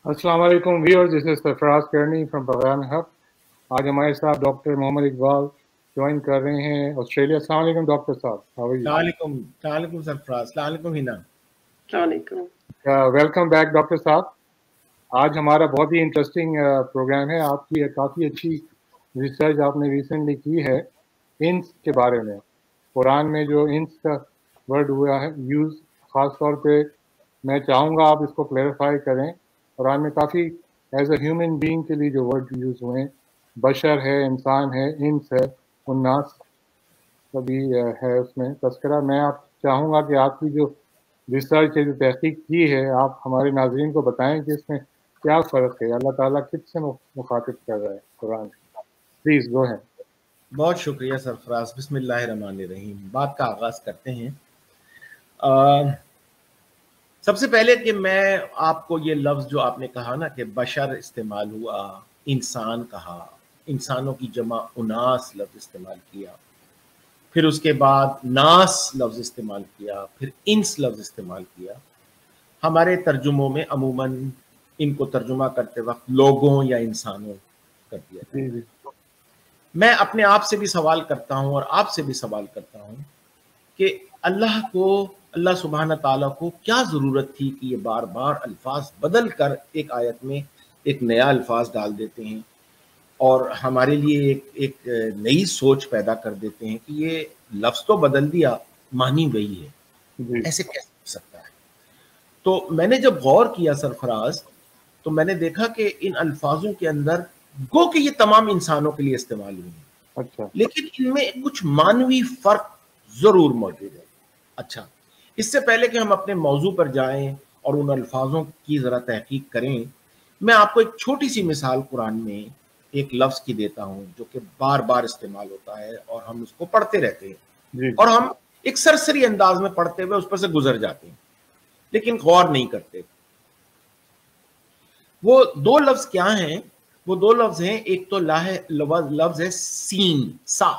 अस्सलाम वालेकुम viewers, this is Sarfaraz करनी फ्रॉम प्रोग्राम हब। आज हमारे साथ डॉक्टर मोहम्मद इकबाल ज्वाइन कर रहे हैं ऑस्ट्रेलिया। अस्सलाम वालेकुम डॉक्टर साहब, हाउ आर यू? सलामुकुम सरफराज, सलामुकुम हिना। वेलकम बैक डॉक्टर साहब। आज हमारा बहुत ही इंटरेस्टिंग प्रोग्राम है। आपकी काफ़ी अच्छी रिसर्च आपने रिसेंटली की है इंस के बारे में। कुरान में जो इंस का वर्ड हुआ है यूज़, ख़ास तौर पे मैं चाहूँगा आप इसको क्लेरिफाई करें। कुरान में काफ़ी एज अ ह्यूमन बीइंग के लिए जो वर्ड यूज़ हुए हैं, बशर है, इंसान है, इंस है, उन्नास कभी है उसमें तस्करा। मैं आप चाहूँगा कि आपकी जो रिसर्च है, जो तहकीक की है, आप हमारे नाज़रीन को बताएं कि इसमें क्या फ़र्क है, अल्लाह ताला किससे मुखातिब कर रहा है कुरान। Please go ahead. बहुत शुक्रिया सरफराज। बिस्मिल्लाहिर्रहमानिर्रहीम। बात का आगाज़ करते हैं। सबसे पहले कि मैं आपको ये लफ्ज़ जो आपने कहा ना कि बशर इस्तेमाल हुआ, इंसान कहा, इंसानों की जमा उनास लफ्ज़ इस्तेमाल किया, फिर उसके बाद नास लफ्ज़ इस्तेमाल किया, फिर इंस लफ्ज़ इस्तेमाल किया। हमारे तर्जुमों में अमूमन इनको तर्जुमा करते वक्त लोगों या इंसानों कर दिया जाता है। मैं अपने आप से भी सवाल करता हूँ और आपसे भी सवाल करता हूँ कि अल्लाह सुब्हान ताला को क्या ज़रूरत थी कि ये बार बार अल्फाज बदल कर एक आयत में एक नया अल्फाज डाल देते हैं और हमारे लिए एक नई सोच पैदा कर देते हैं कि ये लफ्ज़ तो बदल दिया, मानी वही है, ऐसे कैसे हो सकता है। तो मैंने जब गौर किया सरफराज, तो मैंने देखा कि इन अल्फाजों के अंदर गो कि ये तमाम इंसानों के लिए इस्तेमाल हुए हैं, अच्छा, लेकिन इनमें कुछ मानवी फर्क जरूर मौजूद है। अच्छा, इससे पहले कि हम अपने मौजू पर जाएं और उन अल्फाजों की जरा तहकीक करें, मैं आपको एक छोटी सी मिसाल कुरान में एक लफ्ज की देता हूं जो कि बार बार इस्तेमाल होता है और हम उसको पढ़ते रहते हैं और हम एक सरसरी अंदाज में पढ़ते हुए उस पर से गुजर जाते हैं लेकिन गौर नहीं करते। वो दो लफ्ज क्या हैं? वो दो लफ्ज हैं, एक तो लफ्ज है सीन, सा,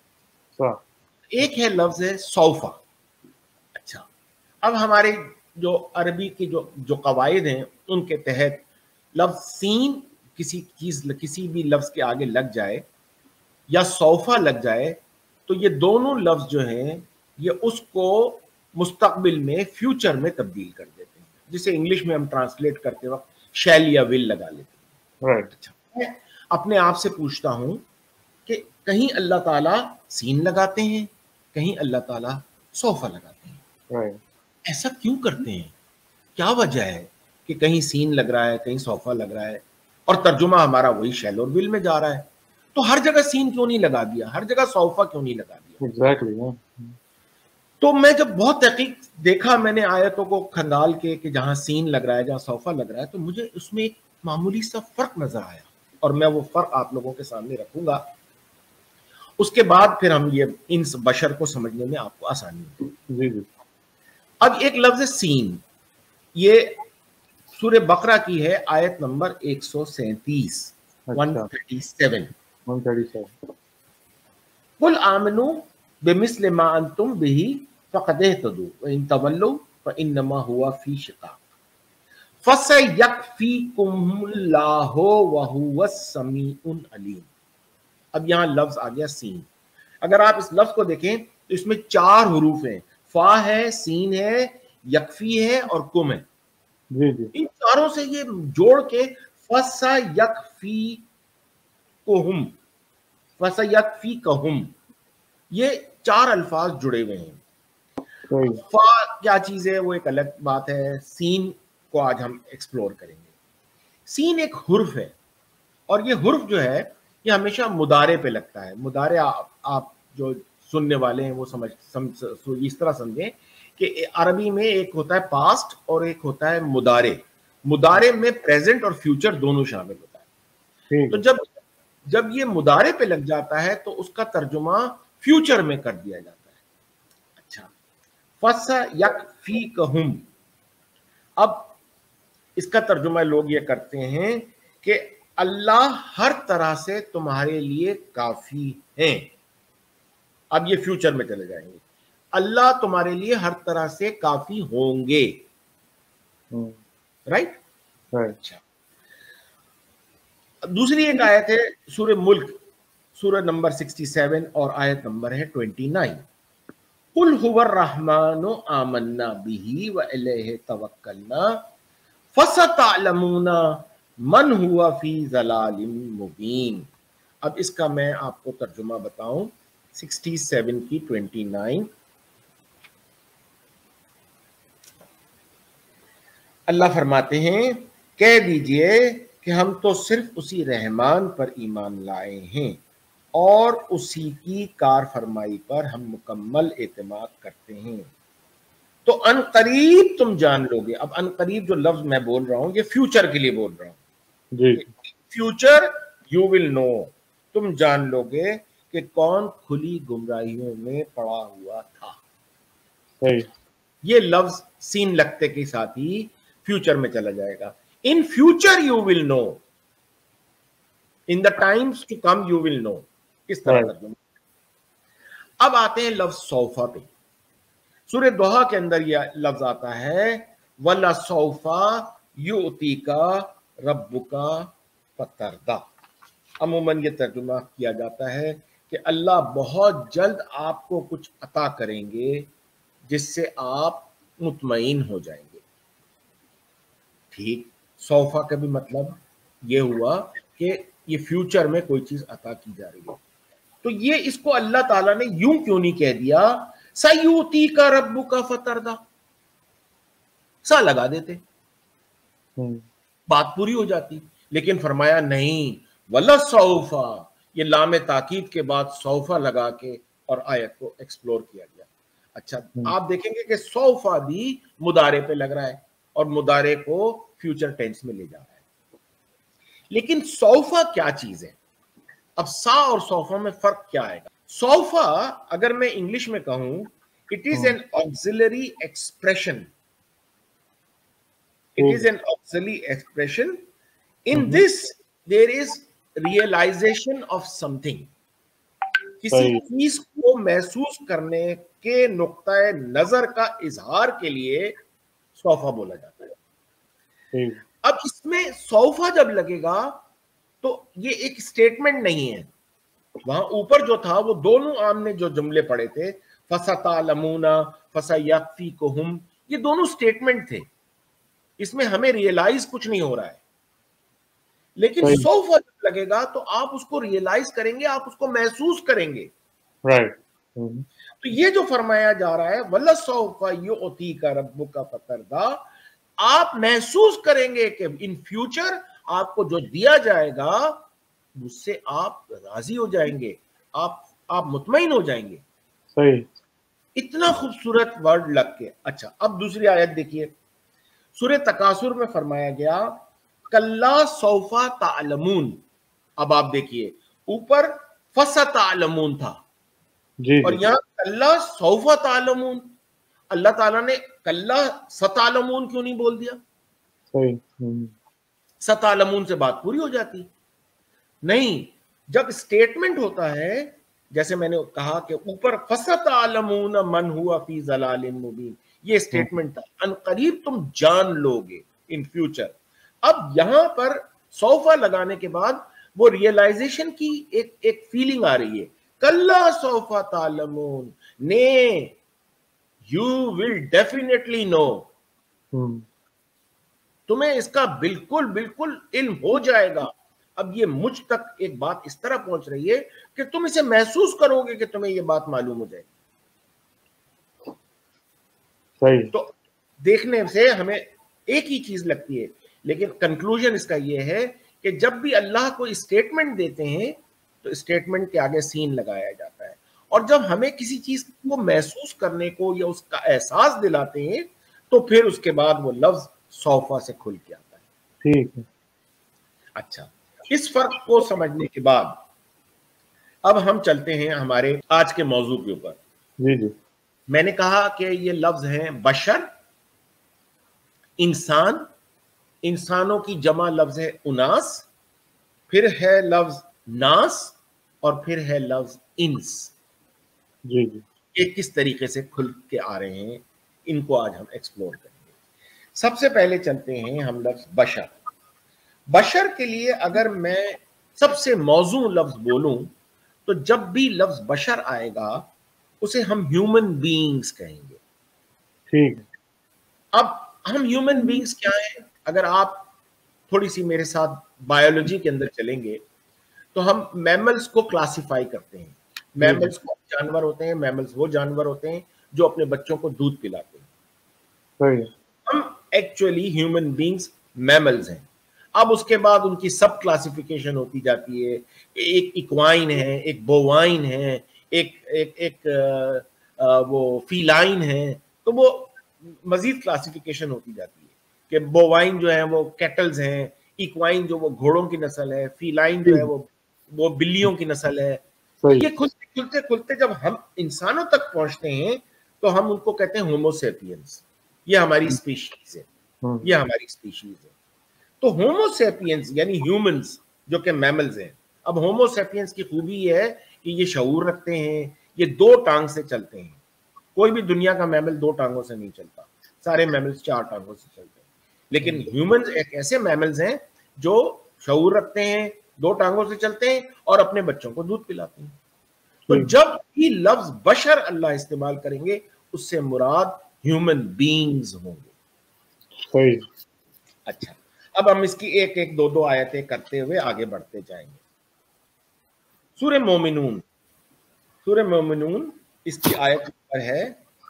एक है लफ्ज है सौफा। अच्छा, अब हमारे जो अरबी की जो कवायद हैं उनके तहत लफ्ज सीन किसी भी लफ्ज के आगे लग जाए या सौफा लग जाए तो ये दोनों लफ्ज जो हैं ये उसको मुस्तकबिल में, फ्यूचर में तब्दील कर देते हैं, जिसे इंग्लिश में हम ट्रांसलेट करते वक्त शैल या विल लगा लेते हैं। अच्छा, मैं अपने आप से पूछता हूं कि कहीं अल्लाह ताला सीन लगाते हैं, कहीं अल्लाह ताला सौफा लगाते हैं। ऐसा क्यों करते हैं? क्या वजह है कि कहीं सीन लग रहा है, कहीं सौफा लग रहा है और तर्जुमा हमारा वही शैल और विल में जा रहा है? तो हर जगह सीन क्यों नहीं लगा दिया, हर जगह सौफा क्यों नहीं लगा दिया? एग्जैक्टली। तो मैं जब बहुत तहकीक देखा, मैंने आयतों को खंगाल के कि जहां सीन लग रहा है, जहां सौफा लग रहा है, तो मुझे उसमें एक मामूली सा फर्क नजर आया और मैं वो फर्क आप लोगों के सामने रखूंगा। उसके बाद फिर हम ये इन बशर को समझने में आपको आसानी होगी। अब एक लफ्ज है सीन, ये सूरह बकरा की है, आयत नंबर 137, 137। कुल आमनू बिमिस्ल मा अंतुम बिही फक़द इहतदू व इन तवल्लू फइन्नमा हुवा फी शिक़ाक़ फसयक्फ़ीकुमुल्लाहु व हुवस समीउन अलीम। अब यहाँ लफ्ज आ गया सीन। अगर आप इस लफ्ज को देखें तो इसमें 4 हुरूफ हैं, फा है, सीन है, यकफी है और कुम है। इन चारों से ये जोड़ के फसयक्फ़ीकुहुम, फसयक्फ़ीकुहुम, ये 4 अल्फाज जुड़े हुए हैं। फा क्या चीज है वो एक अलग बात है, सीन को आज हम एक्सप्लोर करेंगे। सीन एक हुर्फ है और ये हुर्फ जो है ये हमेशा मुदारे पे लगता है। मुदारे आप जो सुनने वाले हैं वो इस तरह समझें कि अरबी में एक होता है पास्ट और एक होता है मुदारे। मुदारे में प्रेजेंट और फ्यूचर दोनों शामिल होता है। तो जब ये मुदारे पे लग जाता है तो उसका तर्जुमा फ्यूचर में कर दिया जाता है। अच्छा, फसयक्फ़ीकुहुम, अब इसका तर्जुमा लोग ये करते हैं कि अल्लाह हर तरह से तुम्हारे लिए काफी है। अब ये फ्यूचर में चले जाएंगे, अल्लाह तुम्हारे लिए हर तरह से काफी होंगे। राइट? अच्छा, दूसरी एक आयत है सूरह मुल्क, सूरह नंबर 67 और आयत नंबर है 29। कुल हुवर रहमानो आमन्ना बिही व इलैहि तवक्कलना फसतअलमूना मन हुआ फी ज़लालिम मुबीन। अब इसका मैं आपको तर्जुमा बताऊं, 67 की 29। अल्लाह फरमाते हैं, कह दीजिए कि हम तो सिर्फ उसी रहमान पर ईमान लाए हैं और उसी की कार फरमाई पर हम मुकम्मल एतमाद करते हैं, तो अनकरीब तुम जान लोगे। अब अनकरीब जो लफ्ज मैं बोल रहा हूं ये फ्यूचर के लिए बोल रहा हूं जी फ्यूचर यू विल नो, तुम जान लोगे कि कौन खुली गुमराहियों में पड़ा हुआ था। सही ये लफ्ज सीन लगते के साथ ही फ्यूचर में चला जाएगा। In future you will know, in the times to come you will know, इस तरह तर्जुमा। अब आते हैं लफ्ज सौफा पे। सूरह दोहा के अंदर यह लफ्ज आता है, वला सौफा युतीका रब्बुका फतरदा। अमूमन ये तर्जुमा किया जाता है कि अल्लाह बहुत जल्द आपको कुछ अता करेंगे जिससे आप मुतमईन हो जाएंगे। ठीक, सौफा का भी मतलब ये हुआ कि ये फ्यूचर में कोई चीज अता की जा रही है। तो ये इसको अल्लाह ताला ने यूं क्यों नहीं कह दिया सयूती का रब्बु का फतरदा, सा लगा देते, बात पूरी हो जाती। लेकिन फरमाया नहीं, वला सौफा, ये लामे ताकीद के बाद सौफा लगा के और आयत को एक्सप्लोर किया गया। अच्छा, आप देखेंगे कि सौफा भी मुदारे पे लग रहा है और मुदारे को फ्यूचर टेंस में ले जा रहा है। लेकिन सौफा क्या चीज है? अब सा और सौफा में फर्क क्या आएगा? सौफा अगर मैं इंग्लिश में कहूं, it is an auxiliary expression, it is an auxiliary expression. In this there is realisation of something. किसी चीज को महसूस करने के नुक्ता नजर का इजहार के लिए सौफा बोला जाता है। अब इसमें सौफा जब लगेगा तो ये एक स्टेटमेंट नहीं है। वहां ऊपर जो था वो दोनों आमने जो जुमले पढ़े थे, फसतअलमूना फसयक्फीकुहुम, ये दोनों स्टेटमेंट थे। इसमें हमें रियलाइज कुछ नहीं हो रहा है। लेकिन सौफा जब लगेगा तो आप उसको रियलाइज करेंगे, आप उसको महसूस करेंगे। राइट। तो ये जो फरमाया जा रहा है, वल्ला सौफा युतीका रब्बुका फतरदा, आप महसूस करेंगे कि इन फ्यूचर आपको जो दिया जाएगा उससे आप राजी हो जाएंगे, आप मुतमईन हो जाएंगे। सही। इतना खूबसूरत वर्ड लग के। अच्छा, अब दूसरी आयत देखिए, सूरह तकासुर में फरमाया गया कल्ला सौफा तालमून। अब आप देखिए, ऊपर फसतअलमून था जी, और यहां कल्ला सौफा तालमून। अल्लाह ताला ने कल्ला सतालमून क्यों नहीं बोल दिया? सही। सतालमून से बात पूरी हो जाती। नहीं, जब स्टेटमेंट होता है, जैसे मैंने कहा कि ऊपर फसतअलमून मन हुआ फी ज़लालिम मुबीन, ये स्टेटमेंट था, अनकरीब तुम जान लोगे इन फ्यूचर। अब यहां पर सौफा लगाने के बाद वो रियलाइजेशन की एक फीलिंग आ रही है, कल्ला सौफा तालमून, ने यू विल डेफिनेटली नो, तुम्हें इसका बिल्कुल बिल्कुल इल्म हो जाएगा। अब ये मुझ तक एक बात इस तरह पहुंच रही है कि तुम इसे महसूस करोगे कि तुम्हें ये बात मालूम हो जाएगी। सही। तो देखने से हमें एक ही चीज लगती है, लेकिन कंक्लूजन इसका ये है कि जब भी अल्लाह को स्टेटमेंट देते हैं तो स्टेटमेंट के आगे सीन लगाया जाता है, और जब हमें किसी चीज को महसूस करने को या उसका एहसास दिलाते हैं तो फिर उसके बाद वो लफ्ज सौफा से खुल के आता है। ठीक है। अच्छा, इस फर्क को समझने के बाद अब हम चलते हैं हमारे आज के मौजू के ऊपर। जी जी। मैंने कहा कि ये लफ्ज हैं बशर, इंसान, इंसानों की जमा लफ्ज है उनास, फिर है लफ्ज नास और फिर है लफ्ज इंस। जी जी। ये किस तरीके से खुल के आ रहे हैं, इनको आज हम एक्सप्लोर करेंगे। सबसे पहले चलते हैं हम लफ्ज बशर। بشر کے لیے اگر میں سب سے موزوں لفظ بولوں تو جب بھی لفظ بشر آئے گا اسے ہم ہیومن بینگز کہیں گے. ٹھیک ہے. اب ہم ہیومن بینگز کیا ہیں؟ اگر آپ تھوڑی سی میرے ساتھ بایولوجی کے اندر چلیں گے تو ہم میملز کو کلاسیفائی کرتے ہیں. میملز کو جانور ہوتے ہیں, میملز وہ جانور ہوتے ہیں جو اپنے بچوں کو دودھ پلاتے ہیں. صحیح. ہم ایکچولی ہیومن بینگز میملز ہیں. اب اس کے بعد ان کی سب کلاسیفیکیشن ہوتی جاتی ہے. ایک ایکوائن ہے, ایک بووائن ہے, ایک وہ فیلائن ہے. تو وہ مزید کلاسیفیکیشن ہوتی جاتی ہے کہ بووائن جو ہے وہ کیٹلز ہیں, ایکوائن جو وہ گھوڑوں کی نسل ہے, فیلائن جو ہے وہ بلیوں کی نسل ہے. یہ کھلتے کھلتے جب ہم انسانوں تک پہنچتے ہیں تو ہم ان کو کہتے ہیں ہومو سیپینس. یہ ہماری اسپیشیز ہے, یہ ہماری اسپیشیز ہے. تو ہومو سیپینس یعنی ہیومنز جو کہ میملز ہیں. اب ہومو سیپینس کی خوبی یہ ہے کہ یہ شعور رکھتے ہیں, یہ 2 ٹانگ سے چلتے ہیں. کوئی بھی دنیا کا میمل 2 ٹانگوں سے نہیں چلتا, سارے میملز 4 ٹانگوں سے چلتے ہیں. لیکن ہیومنز ایک ایسے میملز ہیں جو شعور رکھتے ہیں, 2 ٹانگوں سے چلتے ہیں اور اپنے بچوں کو دودھ پلاتے ہیں. تو جب بھی لفظ بشر اللہ استعمال کریں گے اس سے مراد ہیومن بینگز ہوں گے. صحیح. اچھا, اب ہم اس کی ایک ایک 2 آیتیں کرتے ہوئے آگے بڑھتے جائیں گے. سورہ مومنون, سورہ مومنون اس کی آیت نمبر ہے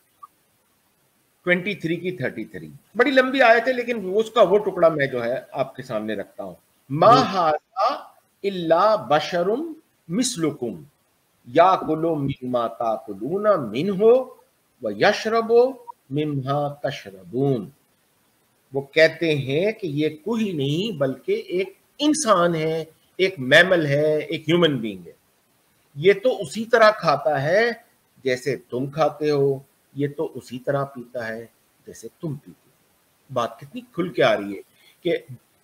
23 کی 33. بڑی لمبی آیت ہے لیکن اس کا وہ ٹکڑا میں جو ہے آپ کے سامنے رکھتا ہوں. ما ھذا الا بشر مثلکم یاکل مما تاکلون منہ ویشرب مما تشربون. وہ کہتے ہیں کہ یہ کوئی نہیں بلکہ ایک انسان ہے, ایک میمل ہے, ایک ہیومن بینگ ہے. یہ تو اسی طرح کھاتا ہے جیسے تم کھاتے ہو, یہ تو اسی طرح پیتا ہے جیسے تم پیتے ہو. بات کتنی کھل کے آ رہی ہے کہ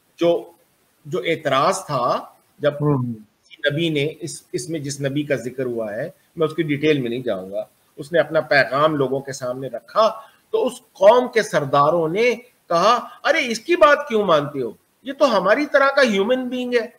جو اعتراض تھا جب نبی نے اس میں جس نبی کا ذکر ہوا ہے, میں اس کی ڈیٹیل میں نہیں جاؤں گا, اس نے اپنا پیغام لوگوں کے سامنے رکھا تو اس قوم کے سرداروں نے کہا ارے اس کی بات کیوں مانتے ہو, یہ تو ہماری طرح کا ہیومن بینگ ہے.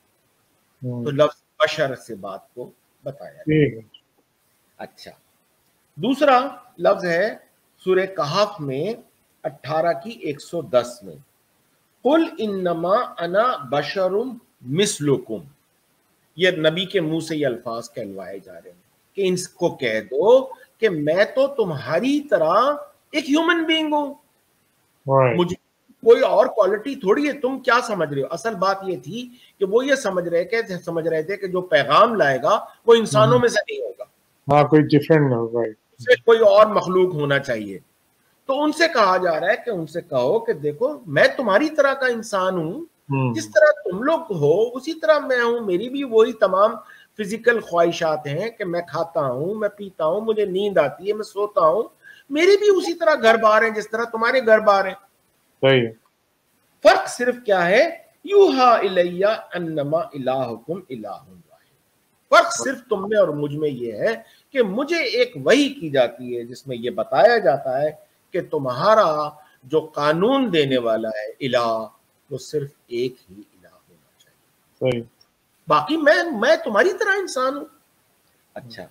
تو لفظ بشر سے بات کو بتایا گیا. اچھا, دوسرا لفظ ہے سورہ کہف میں 18 کی 110 میں, قل انما انا بشر مثلکم. یہ نبی کے منہ سے یہ الفاظ کہلوائے جا رہے ہیں کہ ان کو کہہ دو کہ میں تو تمہاری طرح ایک ہیومن بینگ ہوں, مجھے کوئی اور کوالٹی تھوڑی ہے. تم کیا سمجھ رہے ہو؟ اصل بات یہ تھی کہ وہ یہ سمجھ رہے تھے کہ جو پیغام لائے گا وہ انسانوں میں سے نہیں ہوگا, ہاں کوئی ڈیفرنٹ ہوگا, اسے کوئی اور مخلوق ہونا چاہیے. تو ان سے کہا جا رہا ہے کہ ان سے کہو کہ دیکھو میں تمہاری طرح کا انسان ہوں, جس طرح تم لوگ ہو اسی طرح میں ہوں. میری بھی وہی تمام فزیکل خواہشات ہیں کہ میں کھاتا ہوں, میں پیتا ہوں, مجھے نیند آتی ہے, میں سوتا ہوں. میری بھی اسی طرح گھر بار ہیں جس طرح تمہارے گھر بار ہیں. صحیح. فرق صرف کیا ہے, یوحا الیہ انما الہکم الہ واحد. فرق صرف تم میں اور مجھ میں یہ ہے کہ مجھے ایک وحی کی جاتی ہے جس میں یہ بتایا جاتا ہے کہ تمہارا جو قانون دینے والا ہے الہ وہ صرف ایک ہی الہ ہونا چاہیے. صحیح. باقی میں تمہاری طرح انسان ہوں. اچھا,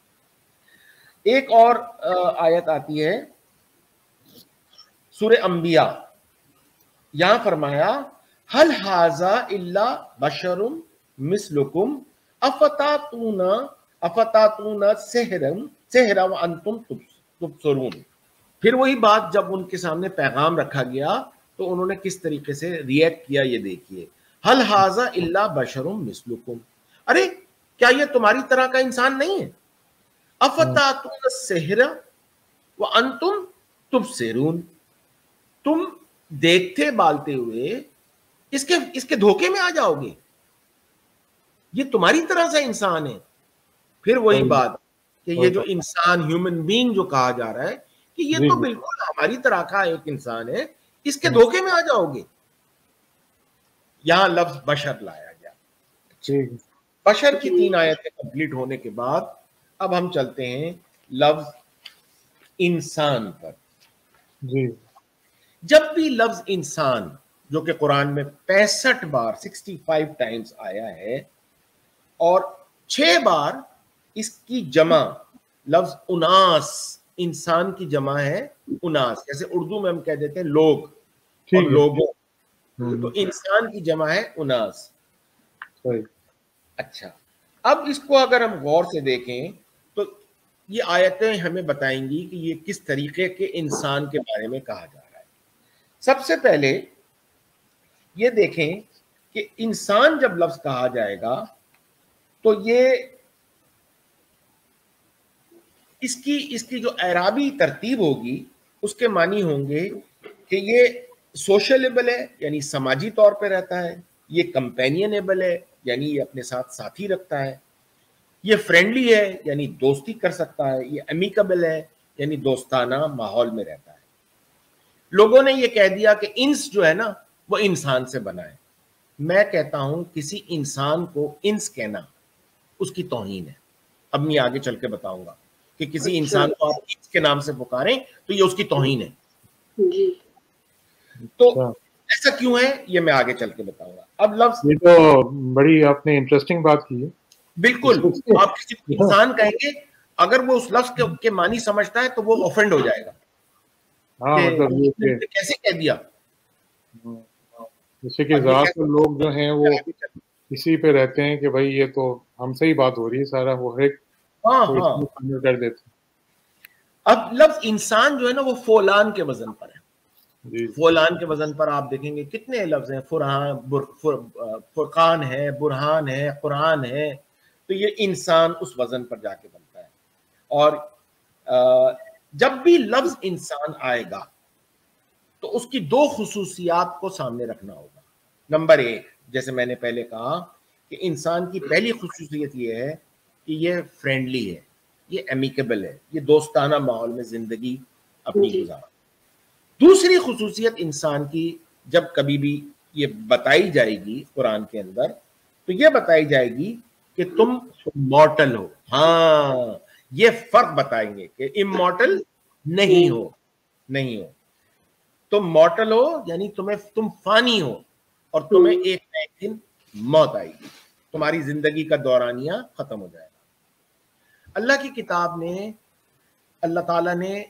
ایک اور آیت آتی ہے سورہ انبیاء, یہاں فرمایا هل هذا الا بشر مثلکم افتاتون سحرا وانتم تبصرون. پھر وہی بات جب ان کے سامنے پیغام رکھا گیا تو انہوں نے کس طریقے سے ریئیکٹ کیا یہ دیکھیے. هل هذا الا بشر مثلکم, ارے کیا یہ تمہاری طرح کا انسان نہیں ہے؟ افتاتون السحر وانتم تبصرون, تم دیکھتے بالتے ہوئے اس کے دھوکے میں آ جاؤ گے, یہ تمہاری طرح سے انسان ہے. پھر وہی بات کہ یہ جو انسان ہیومن بینگ جو کہا جا رہا ہے کہ یہ تو بالکل ہماری طرح کا ایک انسان ہے, اس کے دھوکے میں آ جاؤ گے. یہاں لفظ بشر لایا گیا. بشر کی 3 آیتیں کمپلیٹ ہونے کے بعد اب ہم چلتے ہیں لفظ انسان پر. جی. جب بھی لفظ انسان جو کہ قرآن میں 65 بار 65 ٹائمز آیا ہے، اور 6 بار اس کی جمع لفظ اناس، انسان کی جمع ہے اناس، جیسے اردو میں ہم کہہ دیتے ہیں لوگ اور لوگوں، تو انسان کی جمع ہے اناس. اچھا، اب اس کو اگر ہم غور سے دیکھیں تو یہ آیتیں ہمیں بتائیں گی کہ یہ کس طریقے کے انسان کے بارے میں کہا جا رہا ہے. سب سے پہلے یہ دیکھیں کہ انسان جب لفظ کہا جائے گا تو یہ اس کی جو اعرابی ترتیب ہوگی اس کے معنی ہوں گے کہ یہ سوشلیبل ہے، یعنی سماجی طور پہ رہتا ہے، یہ کمپینینیبل ہے، یعنی یہ اپنے ساتھ ساتھی رکھتا ہے، یہ فرینڈلی ہے، یعنی دوستی کر سکتا ہے، یہ امیکیبل ہے، یعنی دوستانہ ماحول میں رہتا ہے. لوگوں نے یہ کہہ دیا کہ انس جو ہے نا وہ انسان سے بنا ہے. میں کہتا ہوں کسی انسان کو انس کہنا اس کی توہین ہے. اب میں آگے چل کے بتاؤں گا کہ کسی انسان کو آپ انس کے نام سے پکاریں تو یہ اس کی توہین ہے. تو ایسا کیوں ہے یہ میں آگے چل کے بتاؤں گا. اب لفظ یہ تو بڑی آپ نے انٹرسٹنگ بات کی ہے. بالکل، آپ کسی کو انسان کہیں گے اگر وہ اس لفظ کے معنی سمجھتا ہے تو وہ اوفینڈ ہو جائے گا. مطلب کیسے کہہ دیا، جیسے کہ ذات لوگ جو ہیں وہ اسی پہ رہتے ہیں کہ بھائی یہ تو ہم سے ہی بات ہو رہی ہے، سارا وہ ایک کر دیتے. اب لفظ انسان جو ہے نا وہ فولان کے وزن پر ہے. فولان کے وزن پر آپ دیکھیں گے کتنے لفظ ہیں، فرقان ہے، برہان ہے، قرآن ہے. تو یہ انسان اس وزن پر جا کے بنتا ہے. اور جب بھی لفظ انسان آئے گا تو اس کی 2 خصوصیات کو سامنے رکھنا ہوگا. نمبر 1، جیسے میں نے پہلے کہا کہ انسان کی پہلی خصوصیت یہ ہے کہ یہ فرینڈلی ہے، یہ امیکیبل ہے، یہ دوستانہ ماحول میں زندگی اپنی گزارا. دوسری خصوصیت انسان کی جب کبھی بھی یہ بتائی جائے گی قرآن کے اندر تو یہ بتائی جائے گی کہ تم مارٹل ہو. ہاں، یہ فرق بتائیں گے کہ امارٹل نہیں ہو، تم مارٹل ہو، یعنی تم فانی ہو اور تمہیں ایک نہ ایک دن موت آئے گی، تمہاری زندگی کا دورانیہ ختم ہو جائے گا. اللہ کی کتاب میں اللہ تعالیٰ نے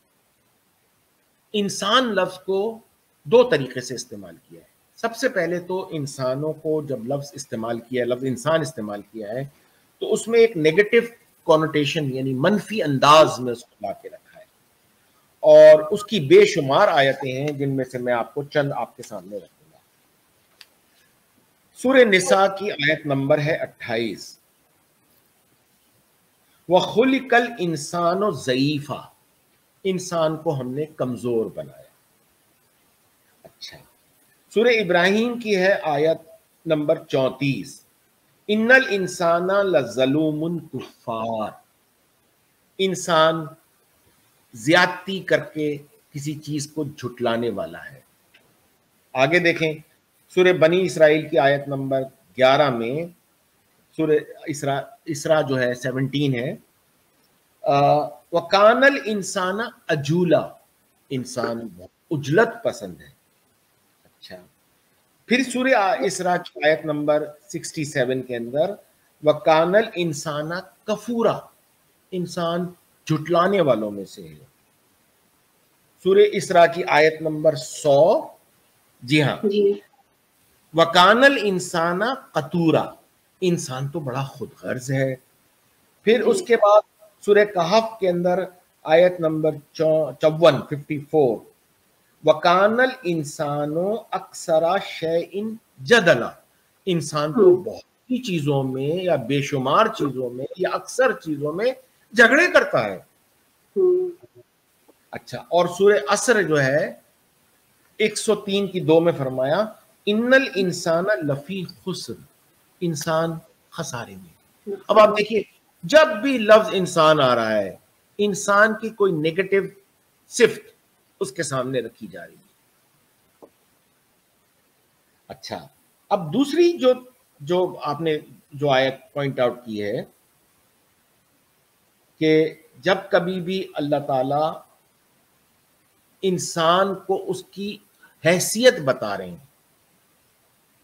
انسان لفظ کو 2 طریقے سے استعمال کیا ہے. سب سے پہلے تو انسانوں کو جب لفظ استعمال کیا ہے، لفظ انسان استعمال کیا ہے، تو اس میں ایک نیگیٹو کونوٹیشن یعنی منفی انداز میں اس کو لا کے رکھا ہے. اور اس کی بے شمار آیتیں ہیں جن میں سے میں آپ کو چند آپ کے سامنے رکھوں گا. سورہ نساء کی آیت نمبر ہے 28، وَخُلِقَ الْإِنسَانُ ضَعِيفًا، انسان کو ہم نے کمزور بنایا. اچھا، سورہ ابراہیم کی ہے آیت نمبر 34، ان الانسان لظلوم کفار، انسان زیادتی کر کے کسی چیز کو جھٹلانے والا ہے. آگے دیکھیں سورہ بنی اسرائیل کی آیت نمبر 11 میں، سورہ اسراء جو ہے 17 ہے، وَكَانَ الْإِنسَانَ عَجُولًا، انسان عجلت پسند ہے. اچھا، پھر سورہ اسراء کی آیت نمبر 67 کے اندر وَكَانَ الْإِنسَانَ كَفُورًا، انسان جھٹلانے والوں میں سے ہے. سورہ اسراء کی آیت نمبر 100، جی ہاں، وَكَانَ الْإِنسَانَ قَتُورًا، انسان تو بڑا خود غرض ہے. پھر اس کے بعد سورہ کہف کے اندر آیت نمبر 54، وَكَانَ الْإِنسَانُ أَكْثَرَ شَيْءٍ جَدَلًا، انسان تو بہت سی چیزوں میں یا بے شمار چیزوں میں یا اکثر چیزوں میں جھگڑے کرتا ہے. اچھا، اور سورہ عصر جو ہے 103 کی 2 میں فرمایا ان الانسان لفی خسر، انسان خسارے میں. اب آپ دیکھیے جب بھی لفظ انسان آ رہا ہے انسان کی کوئی نیگیٹو صفت اس کے سامنے رکھی جا رہی ہے. اچھا، اب دوسری جو آپ نے جو آیت پوائنٹ آؤٹ کی ہے کہ جب کبھی بھی اللہ تعالی انسان کو اس کی حیثیت بتا رہے ہیں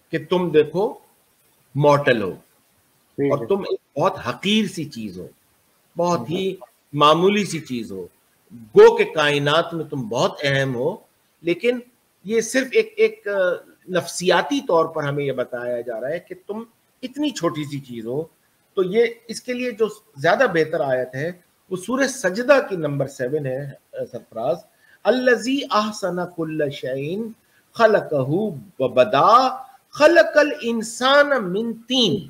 کہ تم دیکھو مورٹل ہو اور ہے. تم ایک بہت حقیر سی چیز ہو, بہت ہی معمولی سی چیز ہو, گو کہ کائنات میں تم بہت اہم ہو, لیکن یہ صرف ایک نفسیاتی طور پر ہمیں یہ بتایا جا رہا ہے کہ تم اتنی چھوٹی سی چیز ہو. تو یہ اس کے لیے جو زیادہ بہتر آیت ہے وہ سورہ سجدہ کی نمبر 7 ہے سرفراز, الذی احسن کل شیء خلقہ وبدا خلق الانسان من طین.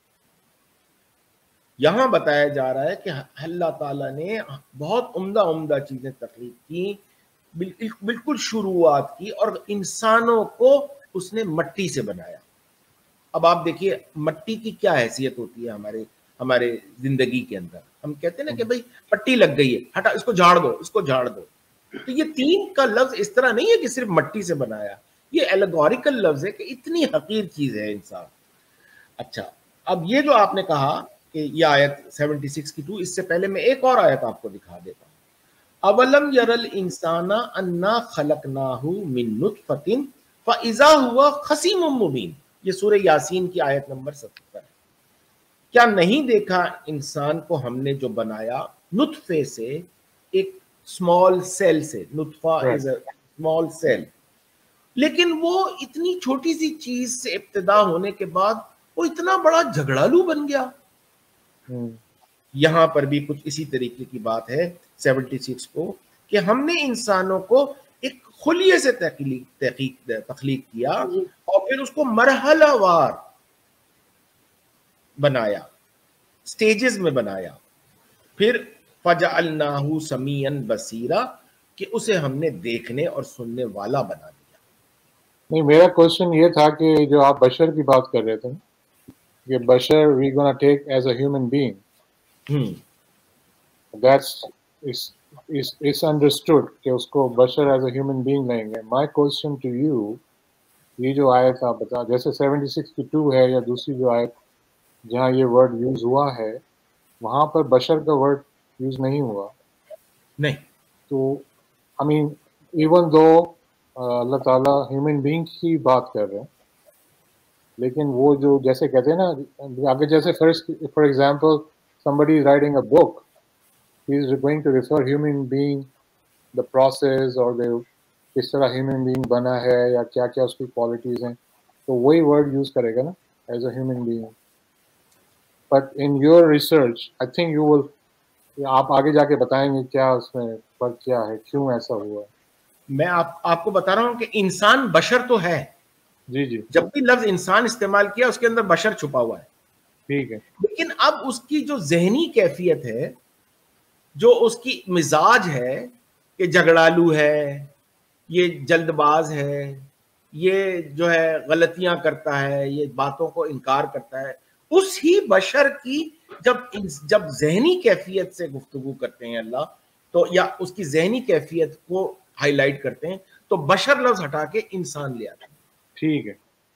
یہاں بتایا جا رہا ہے کہ اللہ تعالیٰ نے بہت عمدہ چیزیں تخلیق کی, بالکل شروعات کی, اور انسانوں کو اس نے مٹی سے بنایا. اب آپ دیکھیے مٹی کی کیا حیثیت ہوتی ہے ہمارے زندگی کے اندر. ہم کہتے ہیں نا کہ بھائی مٹی لگ گئی ہے, ہٹا اس کو جھاڑ دو, اس کو جھاڑ دو. تو یہ تین کا لفظ اس طرح نہیں ہے کہ صرف مٹی سے بنایا, یہ ایلیگوریکل لفظ ہے کہ اتنی حقیر چیز ہے انسان. اچھا, اب یہ جو آپ نے کہا کہ یہ آیت 76 کی 2, اس سے پہلے میں ایک اور آیت آپ کو دکھا دیتا ہوں. اولم یر الانسان انا خلقناہ من نطفۃ فاذا هو خصیم مبین. یہ سورہ یاسین کی آیت نمبر 77 ہے. کیا نہیں دیکھا انسان کو ہم نے جو بنایا نطفے سے, ایک اسمال سیل سے. نطفہ از اے اسمال سیل, لیکن وہ اتنی چھوٹی سی چیز سے ابتدا ہونے کے بعد وہ اتنا بڑا جھگڑالو بن گیا. یہاں پر بھی کچھ اسی طریقے کی بات ہے 76 کو, کہ ہم نے انسانوں کو ایک خلیے سے تخلیق کیا اور پھر اس کو مرحلہ وار بنایا, سٹیجز میں بنایا. پھر فجعلناہ سمیعا بصیرا, کہ اسے ہم نے دیکھنے اور سننے والا بنا دیا. نہیں, میرا کوشچن یہ تھا کہ جو آپ بشر کی بات کر رہے تھے کہ بشر we gonna take as a human being, that's understood کہ اس کو بشر ایز اے ہیومن بینگ لیں گے. مائی کوشچن ٹو یو, یہ جو آیت آپ بتا, جیسے 76 کی 2 ہے یا دوسری جو آیت جہاں یہ ورڈ یوز ہوا ہے وہاں پر بشر کا ورڈ یوز نہیں ہوا. نہیں, تو آئی مین ایون دو اللہ تعالیٰ ہیومن بینگ کی بات کر رہے ہیں, لیکن وہ جو جیسے کہتے ہیں نا آگے, جیسے for example somebody is writing a book, he is going to refer human being, the process اور کس طرح ہیومن بینگ بنا ہے یا کیا کیا اس کی کوالٹیز ہیں, تو وہی ورڈ یوز کرے گا نا as a human being. But in your research I think you will, آپ آگے جا کے بتائیں گے کیا اس میں فرق کیا ہے, کیوں ایسا ہوا ہے. میں آپ کو بتا رہا ہوں کہ انسان بشر تو ہے. جی جی, جب بھی لفظ انسان استعمال کیا اس کے اندر بشر چھپا ہوا ہے. ٹھیک ہے, لیکن اب اس کی جو ذہنی کیفیت ہے, جو اس کی مزاج ہے کہ جھگڑالو ہے, یہ جلد باز ہے, یہ جو ہے غلطیاں کرتا ہے, یہ باتوں کو انکار کرتا ہے, اس ہی بشر کی جب ذہنی کیفیت سے گفتگو کرتے ہیں اللہ, تو یا اس کی ذہنی کیفیت کو ہائی لائٹ کرتے ہیں تو بشر لفظ ہٹا کے انسان لے آتے ہیں. ٹھیک ہے,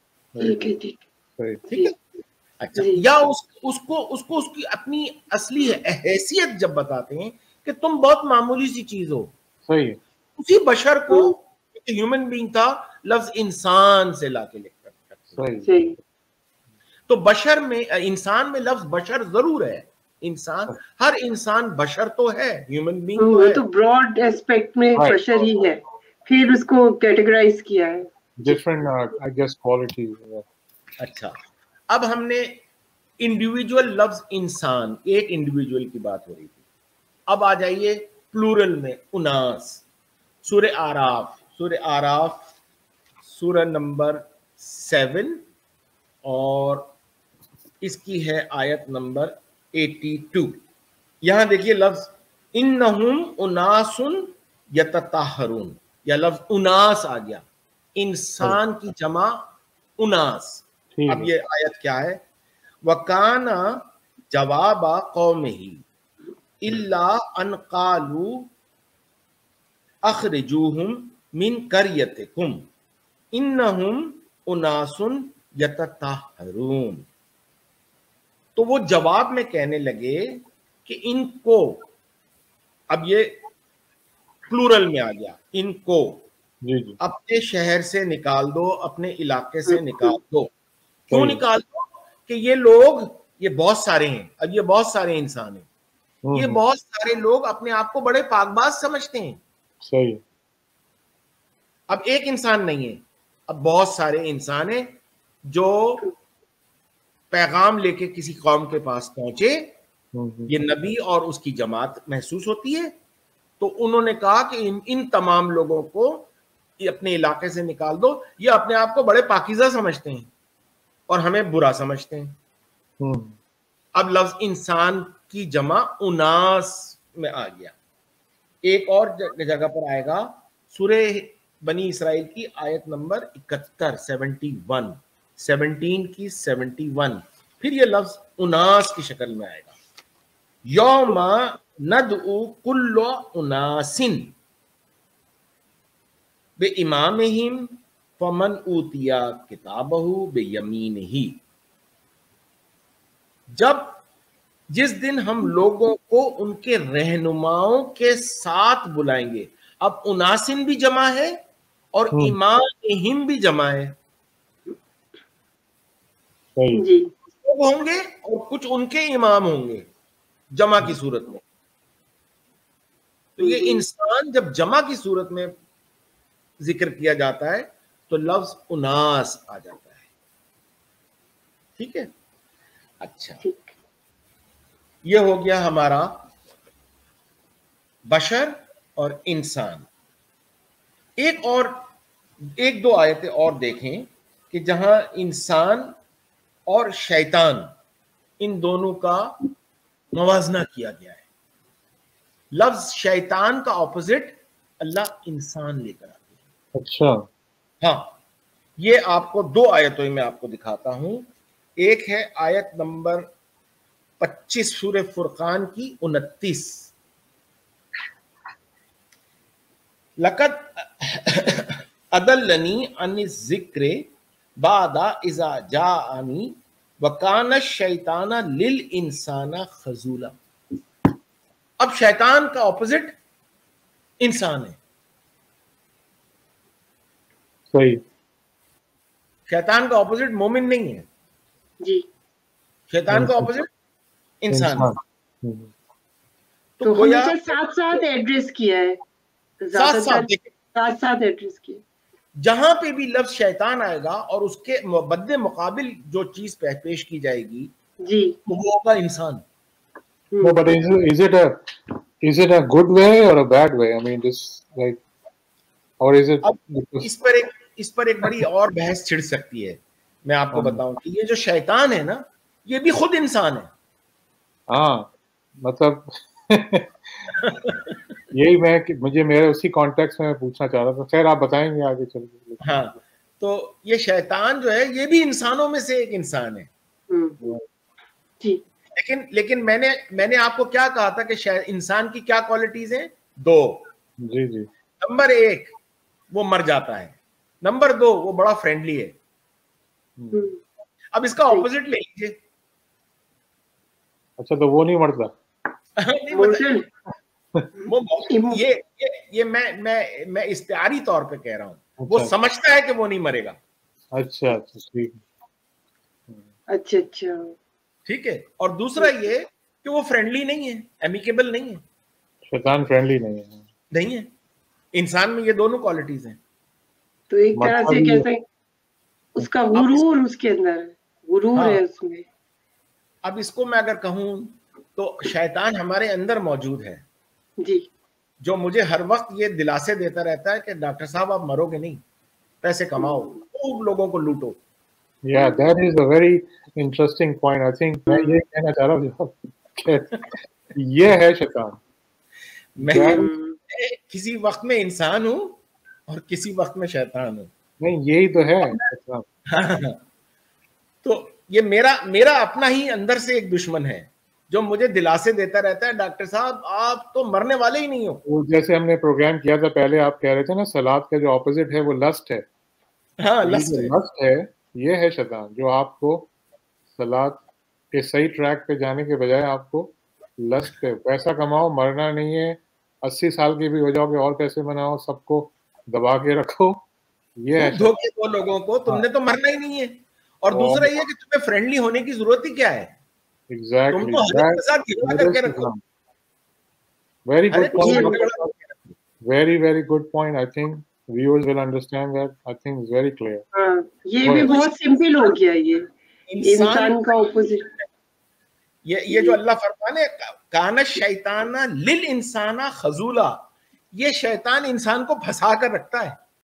ٹھیک ہے. اچھا, یا اس کو اس کی اپنی اصلی حیثیت جب بتاتے ہیں کہ تم بہت معمولی سی چیز ہو, صحیح ہے, اسی بشر کو ہیومن بینگ تھا لفظ انسان سے لا کے لکھ کر. تو بشر میں, انسان میں لفظ بشر ضرور ہے. انسان, ہر انسان بشر تو ہے, ہیومن بینگ تو ہے, تو براڈ ایسپیکٹ میں بشر ہی ہے, پھر اس کو کیٹیگرائز کیا ہے ڈفرنٹ آئی گیس کوالٹیز. اچھا, اب ہم نے انڈیویجول لفظ انسان, ایک انڈیویجول کی بات ہو رہی تھی. اب آ جائیے پلورل میں اناس. سورہ آراف سورہ نمبر 7 اور اس کی ہے آیت نمبر 82. یہاں دیکھیے لفظ انہم اناس یتطہرون, یا لفظ اناس آ گیا, انسان کی جمع اناس. اب یہ آیت کیا ہے, وَكَانَ جَوَابَ قَوْمِهِ إِلَّا أَنْ قَالُوا أَخْرِجُوهُمْ مِنْ قَرْيَتِكُمْ إِنَّهُمْ أُنَاسٌ يَتَطَہَّرُونَ. تو وہ جواب میں کہنے لگے کہ ان کو, اب یہ پلورل میں آ گیا, ان کو, جی جی اپنے شہر سے نکال دو، اپنے علاقے سے نکال دو. کیوں نکال دو؟ کہ یہ لوگ، یہ بہت سارے ہیں، اب یہ بہت سارے انسان ہیں، یہ بہت سارے لوگ اپنے آپ کو بڑے پاک باز سمجھتے ہیں. صحیح. اب ایک انسان نہیں ہے، اب بہت سارے انسان ہیں جو پیغام لے کے کسی قوم کے پاس پہنچے، یہ نبی اور اس کی جماعت محسوس ہوتی ہے، تو انہوں نے کہا کہ ان تمام لوگوں کو یہ اپنے علاقے سے نکال دو، یہ اپنے آپ کو بڑے پاکیزہ سمجھتے ہیں اور ہمیں برا سمجھتے ہیں. اب لفظ انسان کی جمع اناس میں آ گیا. ایک اور جگہ پر آئے گا سورہ بنی اسرائیل کی آیت نمبر 71 17 کی 71، پھر یہ لفظ اناس کی شکل میں آئے گا. یوم ندعو کل اناس بامامہم فمن اوتیا کتابہ بیمینہ. جس دن ہم لوگوں کو ان کے رہنماؤں کے ساتھ بلائیں گے. اب اناسن بھی جمع ہے اور امامہم بھی جمع ہے. جی لوگ ہوں گے اور کچھ ان کے امام ہوں گے جمع کی صورت میں. تو یہ انسان جب جمع کی صورت میں ذکر کیا جاتا ہے تو لفظ اناس آ جاتا ہے. ٹھیک ہے. اچھا، یہ ہو گیا ہمارا بشر اور انسان. ایک دو آیتیں اور دیکھیں کہ جہاں انسان اور شیطان ان دونوں کا موازنہ کیا گیا ہے. لفظ شیطان کا اپوزٹ اللہ انسان لے کر آتے ہیں. اچھا. ہاں، یہ آپ کو دو آیتوں میں آپ کو دکھاتا ہوں. ایک ہے آیت نمبر 25 سورہ فرقان کی 29. لقد اضلنی عن الذکر بعد اذا جاءنی وکان الشیطان للانسان خذولا. اب شیطان کا اپوزٹ انسان ہے. صحیح. شیطان کا اپوزٹ مومن نہیں ہے. جی شیطان کا اپوزٹ انسان ہے. تو ہم نے ساتھ ساتھ ایڈریس کیا ہے، ساتھ ساتھ ایڈریس کیا. جہاں پہ بھی لفظ شیطان آئے گا اور اس کے بد مقابل جو چیز پیش کی جائے گی جی وہ ہوگا انسان. No, but is it a good way or a bad way? I mean, this like, or is it? اس پر ایک بڑی اور بحث چھڑ سکتی ہے. میں آپ کو بتاؤں کہ یہ جو شیطان ہے نا، یہ بھی خود انسان ہے. ہاں، مطلب یہی مجھے میرے اسی کانٹیکس میں پوچھنا چاہ رہا تھا. خیر آپ بتائیں گے آگے چل کے. ہاں، تو یہ شیطان جو ہے یہ بھی انسانوں میں سے ایک انسان ہے. لیکن میں نے آپ کو کیا کہا تھا کہ انسان کی کیا کوالٹیز ہیں؟ دو. جی جی. نمبر 1 وہ مر جاتا ہے. نمبر 2 وہ بڑا فرینڈلی ہے. اب اس کا اپوزٹ لے لیجیے. اچھا، تو وہ نہیں مرتا. یہ میں استعاری طور پہ کہہ رہا ہوں. وہ سمجھتا ہے کہ وہ نہیں مرے گا. اچھا اچھا ٹھیک. اچھا اچھا ٹھیک ہے. اور دوسرا یہ کہ وہ فرینڈلی نہیں ہے، امیکیبل نہیں ہے. شیطان فرینڈلی نہیں ہے. انسان میں یہ دونوں کوالٹیز ہیں. تو ایک طرح سے کہتے ہیں اس کا غرور، اس کے اندر غرور ہے اس میں. اب اس کو میں اگر کہوں تو شیطان ہمارے اندر موجود ہے جی، جو مجھے ہر وقت یہ دلاسے دیتا رہتا ہے کہ ڈاکٹر صاحب آپ مرو گے نہیں، پیسے کماؤ، خوب لوگوں کو لوٹو. Yeah, that is a very interesting point. I think میں یہ کہنا چاہ رہا ہوں یہ ہے شیطان. میں کسی وقت میں انسان ہوں اور کسی وقت میں شیطان ہوں. نہیں، یہی تو ہے. تو یہ میرا اپنا ہی اندر سے ایک دشمن ہے جو مجھے دلاسے دیتا رہتا ہے ڈاکٹر صاحب آپ تو مرنے والے ہی نہیں ہو. جیسے ہم نے پروگرام کیا تھا پہلے، آپ کہہ رہے تھے نا سلاد کا جو اپوزٹ ہے وہ لسٹ ہے. ہاں، لسٹ ہے. یہ ہے شیطان جو آپ کو سلاد کے صحیح ٹریک پہ جانے کے بجائے آپ کو لسٹ پہ پیسہ کماؤ، مرنا نہیں ہے، 80 سال کے بھی ہو جاؤ گے اور پیسے بناؤ، سب کو دبا کے رکھو. یہ دھوکے دو لوگوں کو, تم نے تو مرنا ہی نہیں ہے. اور دوسرا یہ کہ تمہیں فرینڈلی ہونے کی ضرورت ہی کیا ہے, تم تو ہر ایک کے ساتھ جھگڑا کر کے رکھو. Very good point. Very, very good point. I think viewers will understand that. I think it's very clear. یہ بھی بہت سمپل ہو گیا, یہ انسان کا اپوزٹ. یہ جو اللہ فرمانے کان الشیطان للانسان خذولا, یہ شیطان انسان کو پھنسا کر رکھتا ہے.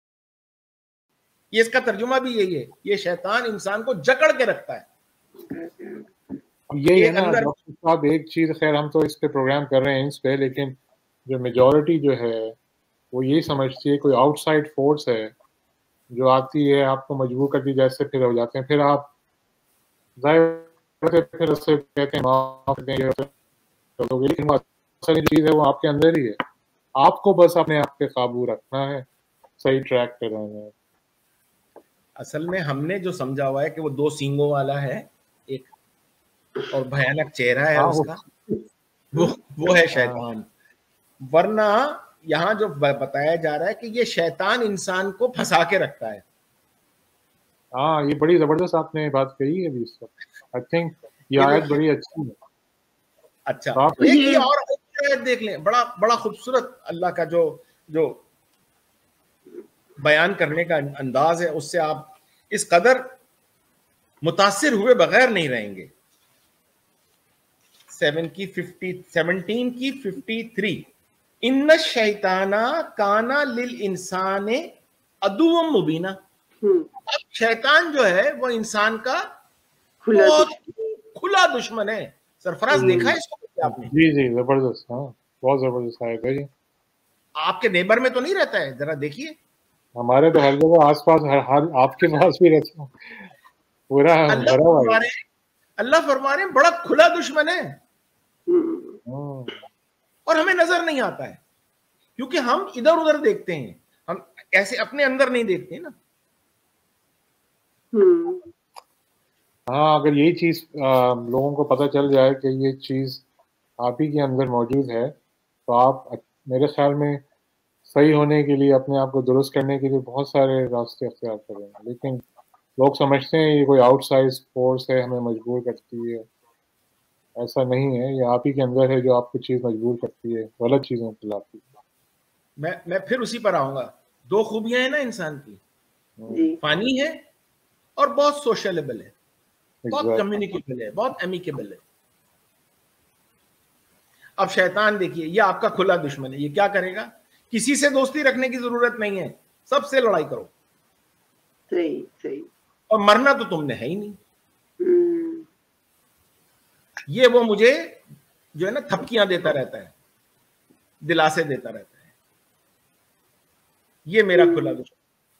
یہ اس کا ترجمہ بھی یہی ہے, یہ شیطان انسان کو جکڑ کے رکھتا ہے. یہی ہے نا ڈاکٹر صاحب, ایک چیز, خیر ہم تو اس پہ پروگرام کر رہے ہیں اس پہ, لیکن جو میجورٹی جو ہے وہ یہی سمجھتی ہے کوئی آؤٹ سائڈ فورس ہے جو آتی ہے آپ کو مجبور کرتی, جیسے پھر ہو جاتے ہیں, پھر آپ پھر اس سے کہتے ہیں معاف دیں گے, لیکن وہ اصل چیز ہے وہ آپ کے اندر ہی ہے. آپ کو بس اپنے آپ پہ قابو رکھنا ہے, صحیح ٹریک پہ رہنا ہے. اصل میں ہم نے جو سمجھا ہوا ہے کہ وہ دو سینگوں والا ہے ایک, اور بھیانک چہرہ ہے اس کا, وہ ہے شیطان. ورنہ یہاں جو بتایا جا رہا ہے کہ یہ شیطان انسان کو پھنسا کے رکھتا ہے. ہاں, یہ بڑی زبردست آپ نے بات کہی ہے ابھی اس وقت. آئی تھنک یہ آیت بڑی اچھی ہے. اچھا, ایک یہ اور دیکھ لیں, بڑا خوبصورت اللہ کا جو بیان کرنے کا انداز ہے, اس سے آپ اس قدر متاثر ہوئے بغیر نہیں رہیں گے. 17 کی 53 ان الشیطان کان للانسان عدوا مبینا. اب شیطان جو ہے وہ انسان کا بہت کھلا دشمن ہے. سرفراز دیکھا ہے اس کو آپ نے؟ جی جی, زبردست. ہاں, بہت زبردست آیت ہے. آپ کے نیبر میں تو نہیں رہتا ہے؟ ذرا دیکھیے. ہمارے تو ہر جگہ آس پاس, ہر آپ کے پاس بھی رہتا ہوں, پورا بھرا ہوا ہے. اللہ فرما رہے ہیں بڑا کھلا دشمن ہے, اور ہمیں نظر نہیں آتا ہے کیونکہ ہم ادھر ادھر دیکھتے ہیں, ہم ایسے اپنے اندر نہیں دیکھتے نا. ہاں, اگر یہی چیز لوگوں کو پتہ چل جائے کہ یہ چیز آپ ہی کے اندر موجود ہے, تو آپ میرے خیال میں صحیح ہونے کے لیے, اپنے آپ کو درست کرنے کے لیے بہت سارے راستے اختیار کریں گے. لیکن لوگ سمجھتے ہیں یہ کوئی آؤٹ سائڈ فورس ہے, ہمیں مجبور کرتی ہے. ایسا نہیں ہے, یہ آپ ہی کے اندر ہے جو آپ کو چیز مجبور کرتی ہے غلط چیزوں کو لاتی ہے. میں پھر اسی پر آؤں گا. دو خوبیاں ہیں نا انسان کی, فانی ہے اور بہت سوشلیبل ہے, بہت کمیونیکیبل ہے, بہت امیکیبل ہے. اب شیطان دیکھیے, یہ آپ کا کھلا دشمن ہے. یہ کیا کرے گا؟ کسی سے دوستی رکھنے کی ضرورت نہیں ہے, سب سے لڑائی کرو. صحیح. اور مرنا تو تم نے ہے ہی نہیں. یہ وہ مجھے جو ہے نا تھپکیاں دیتا رہتا ہے, دلاسے دیتا رہتا ہے. یہ میرا کھلا دشمن.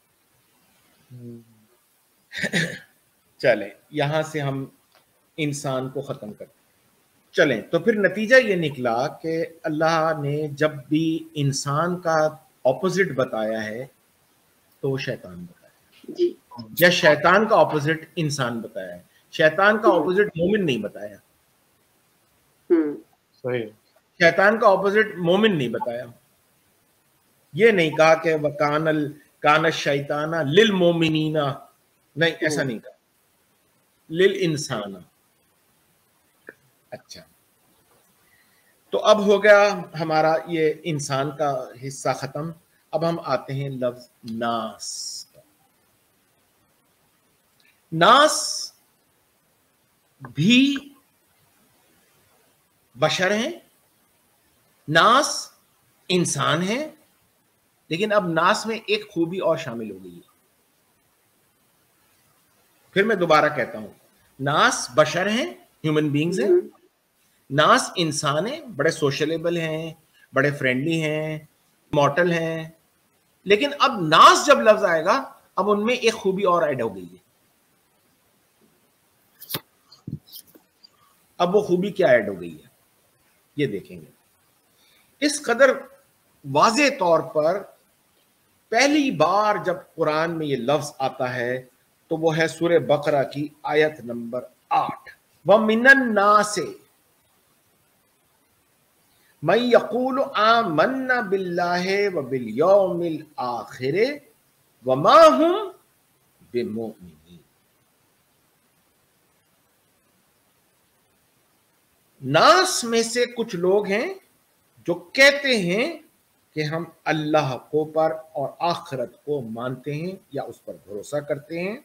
چلیں یہاں سے ہم انسان کو ختم کرتے ہیں. چلیں, تو پھر نتیجہ یہ نکلا کہ اللہ نے جب بھی انسان کا اپوزٹ بتایا ہے تو وہ شیطان بتایا جی, یا شیطان کا اپوزٹ انسان بتایا ہے. شیطان کا اپوزٹ مومن نہیں بتایا. صحیح. شیطان کا اپوزٹ مومن نہیں بتایا. یہ نہیں کہا کہ کان الشیطان للمومنین, نہیں, ایسا نہیں کہا. للانسان. اچھا, تو اب ہو گیا ہمارا یہ انسان کا حصہ ختم. اب ہم آتے ہیں لفظ ناس. ناس بھی بشر ہیں, ناس انسان ہیں, لیکن اب ناس میں ایک خوبی اور شامل ہو گئی ہے. پھر میں دوبارہ کہتا ہوں, ناس بشر ہیں, ہیومن بینگز ہیں. ناس انسان ہیں, بڑے سوشلیبل ہیں, بڑے فرینڈلی ہیں, مارٹل ہیں. لیکن اب ناس جب لفظ آئے گا, اب ان میں ایک خوبی اور ایڈ ہو گئی ہے. اب وہ خوبی کیا ایڈ ہو گئی ہے یہ دیکھیں گے. اس قدر واضح طور پر پہلی بار جب قرآن میں یہ لفظ آتا ہے تو وہ ہے سورہ بقرہ کی آیت نمبر 8. وَمِنَ النَّاسِ, من یقول آمنا باللہ و بالیوم الآخر وما ہم بمؤمنین. ناس میں سے کچھ لوگ ہیں جو کہتے ہیں کہ ہم اللہ کو پر اور آخرت کو مانتے ہیں یا اس پر بھروسہ کرتے ہیں.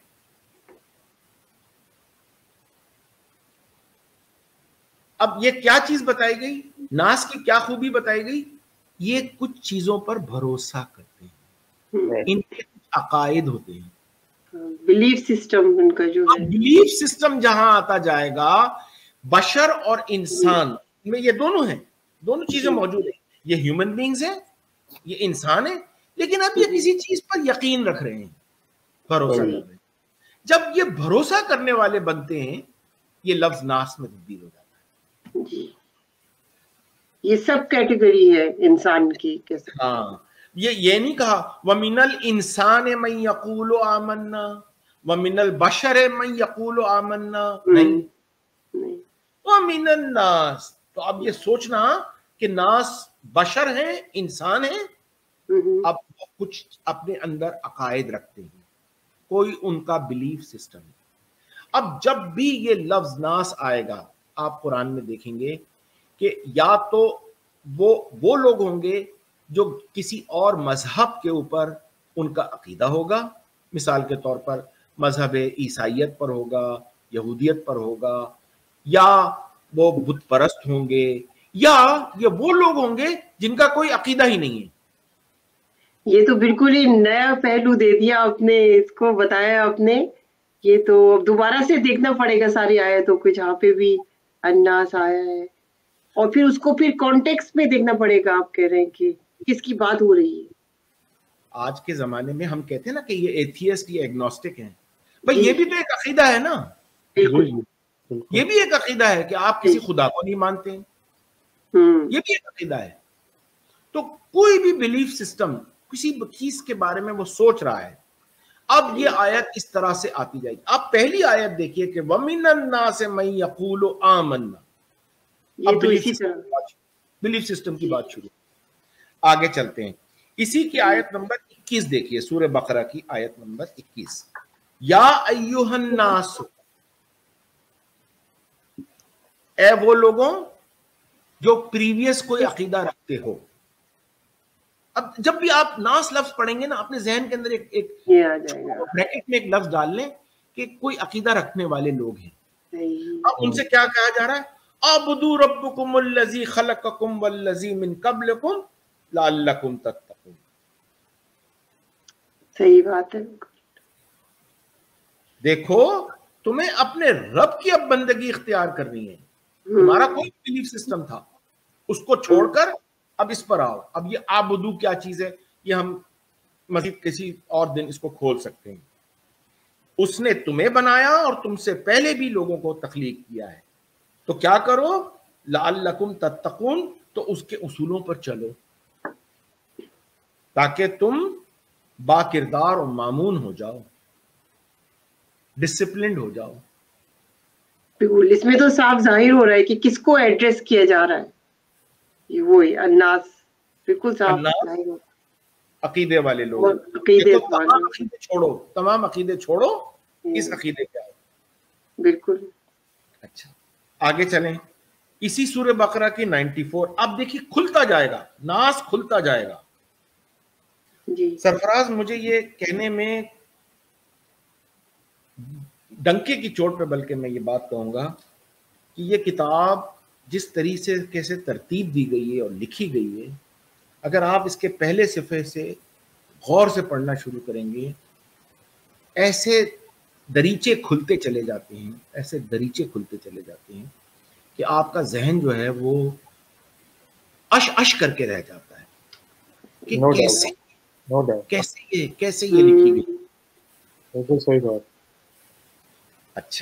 اب یہ کیا چیز بتائی گئی؟ ناس کی کیا خوبی بتائی گئی؟ یہ کچھ چیزوں پر بھروسہ کرتے ہیں، ان کے عقائد ہوتے ہیں، بلیف سسٹم ان کا جو ہے. بلیف سسٹم جہاں آتا جائے گا، بشر اور انسان میں یہ دونوں ہیں، دونوں چیزیں موجود ہیں. یہ ہیومن بینگز ہیں، یہ انسان ہیں، لیکن اب یہ کسی چیز پر یقین رکھ رہے ہیں، بھروسہ کر رہے ہیں. جب یہ بھروسہ کرنے والے بنتے ہیں، یہ لفظ ناس میں تبدیل ہو جاتا ہے. جی یہ سب کیٹیگری ہے انسان کی. ہاں یہ نہیں کہا وَمِنَ الْإِنسَانِ مَنْ يَقُولُ آمَنَّا وَمِنَ الْبَشَرِ مَنْ يَقُولُ آمَنَّا، نہیں، وَمِنَ النَّاسِ. تو اب یہ سوچنا کہ ناس بشر ہیں، انسان ہیں، اب کچھ اپنے اندر عقائد رکھتے ہیں، کوئی ان کا بلیف سسٹم ہے. اب جب بھی یہ لفظ ناس آئے گا، آپ قرآن میں دیکھیں گے کہ یا تو وہ لوگ ہوں گے جو کسی اور مذہب کے اوپر ان کا عقیدہ ہوگا، مثال کے طور پر مذہب عیسائیت پر ہوگا، یہودیت پر ہوگا، یا وہ بت پرست ہوں گے، یا یہ وہ لوگ ہوں گے جن کا کوئی عقیدہ ہی نہیں ہے. یہ تو بالکل ہی نیا پہلو دے دیا آپ نے، اس کو بتایا آپ نے. یہ تو اب دوبارہ سے دیکھنا پڑے گا ساری آیتوں کو جہاں پہ بھی الناس آیا ہے، اور پھر اس کو پھر کانٹیکسٹ میں دیکھنا پڑے گا. آپ کہہ رہے ہیں کہ کس کی بات ہو رہی ہے. آج کے زمانے میں ہم کہتے ہیں نا کہ یہ ایتھیسٹ یا ایگنوسٹک ہیں، بھئی یہ بھی تو ایک عقیدہ ہے نا. بالکل یہ بھی ایک عقیدہ ہے کہ آپ کسی خدا کو نہیں مانتے ہیں، یہ بھی ایک عقیدہ ہے. تو کوئی بھی بلیف سسٹم کسی چیز کے بارے میں وہ سوچ رہا ہے. اب یہ آیت اس طرح سے آتی جائے گی. آپ پہلی آیت دیکھیے کہ وَمِنَ النَّاسِ مَن يَقُولُ آمَنَّا. اب بلیف سسٹم کی بات شروع. آگے چلتے ہیں، اسی کی آیت نمبر 21 دیکھیے، سورہ بقرہ کی آیت نمبر 21. یا ایھا الناس، اے وہ لوگوں جو پریویس کوئی عقیدہ رکھتے ہو. اب جب بھی آپ ناس لفظ پڑھیں گے نا، اپنے ذہن کے اندر ایک بریکٹ میں ایک لفظ ڈال لیں کہ کوئی عقیدہ رکھنے والے لوگ ہیں. اب ان سے کیا کہا جا رہا ہے؟ اعبدوا ربکم الذی خلقکم والذی من قبلکم لعلکم تتقون. صحیح بات ہے. دیکھو تمہیں اپنے رب کی اب بندگی اختیار کرنی ہے. تمہارا کوئی بلیف سسٹم تھا، اس کو چھوڑ کر اب اس پر آؤ. اب یہ آبدو کیا چیز ہے، یہ ہم مزید کسی اور دن اس کو کھول سکتے ہیں. اس نے تمہیں بنایا اور تم سے پہلے بھی لوگوں کو تخلیق کیا ہے، تو کیا کرو؟ لعلکم تتقون، تو اس کے اصولوں پر چلو تاکہ تم با کردار اور مامون ہو جاؤ، ڈسپلنڈ ہو جاؤ. بالکل، اس میں تو صاف ظاہر ہو رہا ہے کہ کس کو ایڈریس کیا جا رہا ہے. یہ وہی الناس، بالکل صاف ظاہر ہو. عقیدے والے لوگ، تمام عقیدے چھوڑو، اس عقیدے پہ آؤ. بالکل. اچھا آگے چلیں، اسی سورہ بقرہ کی 94. اب دیکھیے کھلتا جائے گا، ناس کھلتا جائے گا. جی سرفراز، مجھے یہ کہنے میں ڈنکے کی چوٹ پہ بلکہ میں یہ بات کہوں گا کہ یہ کتاب جس طریقے سے کیسے ترتیب دی گئی ہے اور لکھی گئی ہے، اگر آپ اس کے پہلے صفحے سے غور سے پڑھنا شروع کریں گے، ایسے دریچے کھلتے چلے جاتے ہیں، ایسے دریچے کھلتے چلے جاتے ہیں کہ آپ کا ذہن جو ہے وہ اش کر کے رہ جاتا ہے کہ کیسے یہ لکھی گئی. بالکل صحیح بات. اچھا،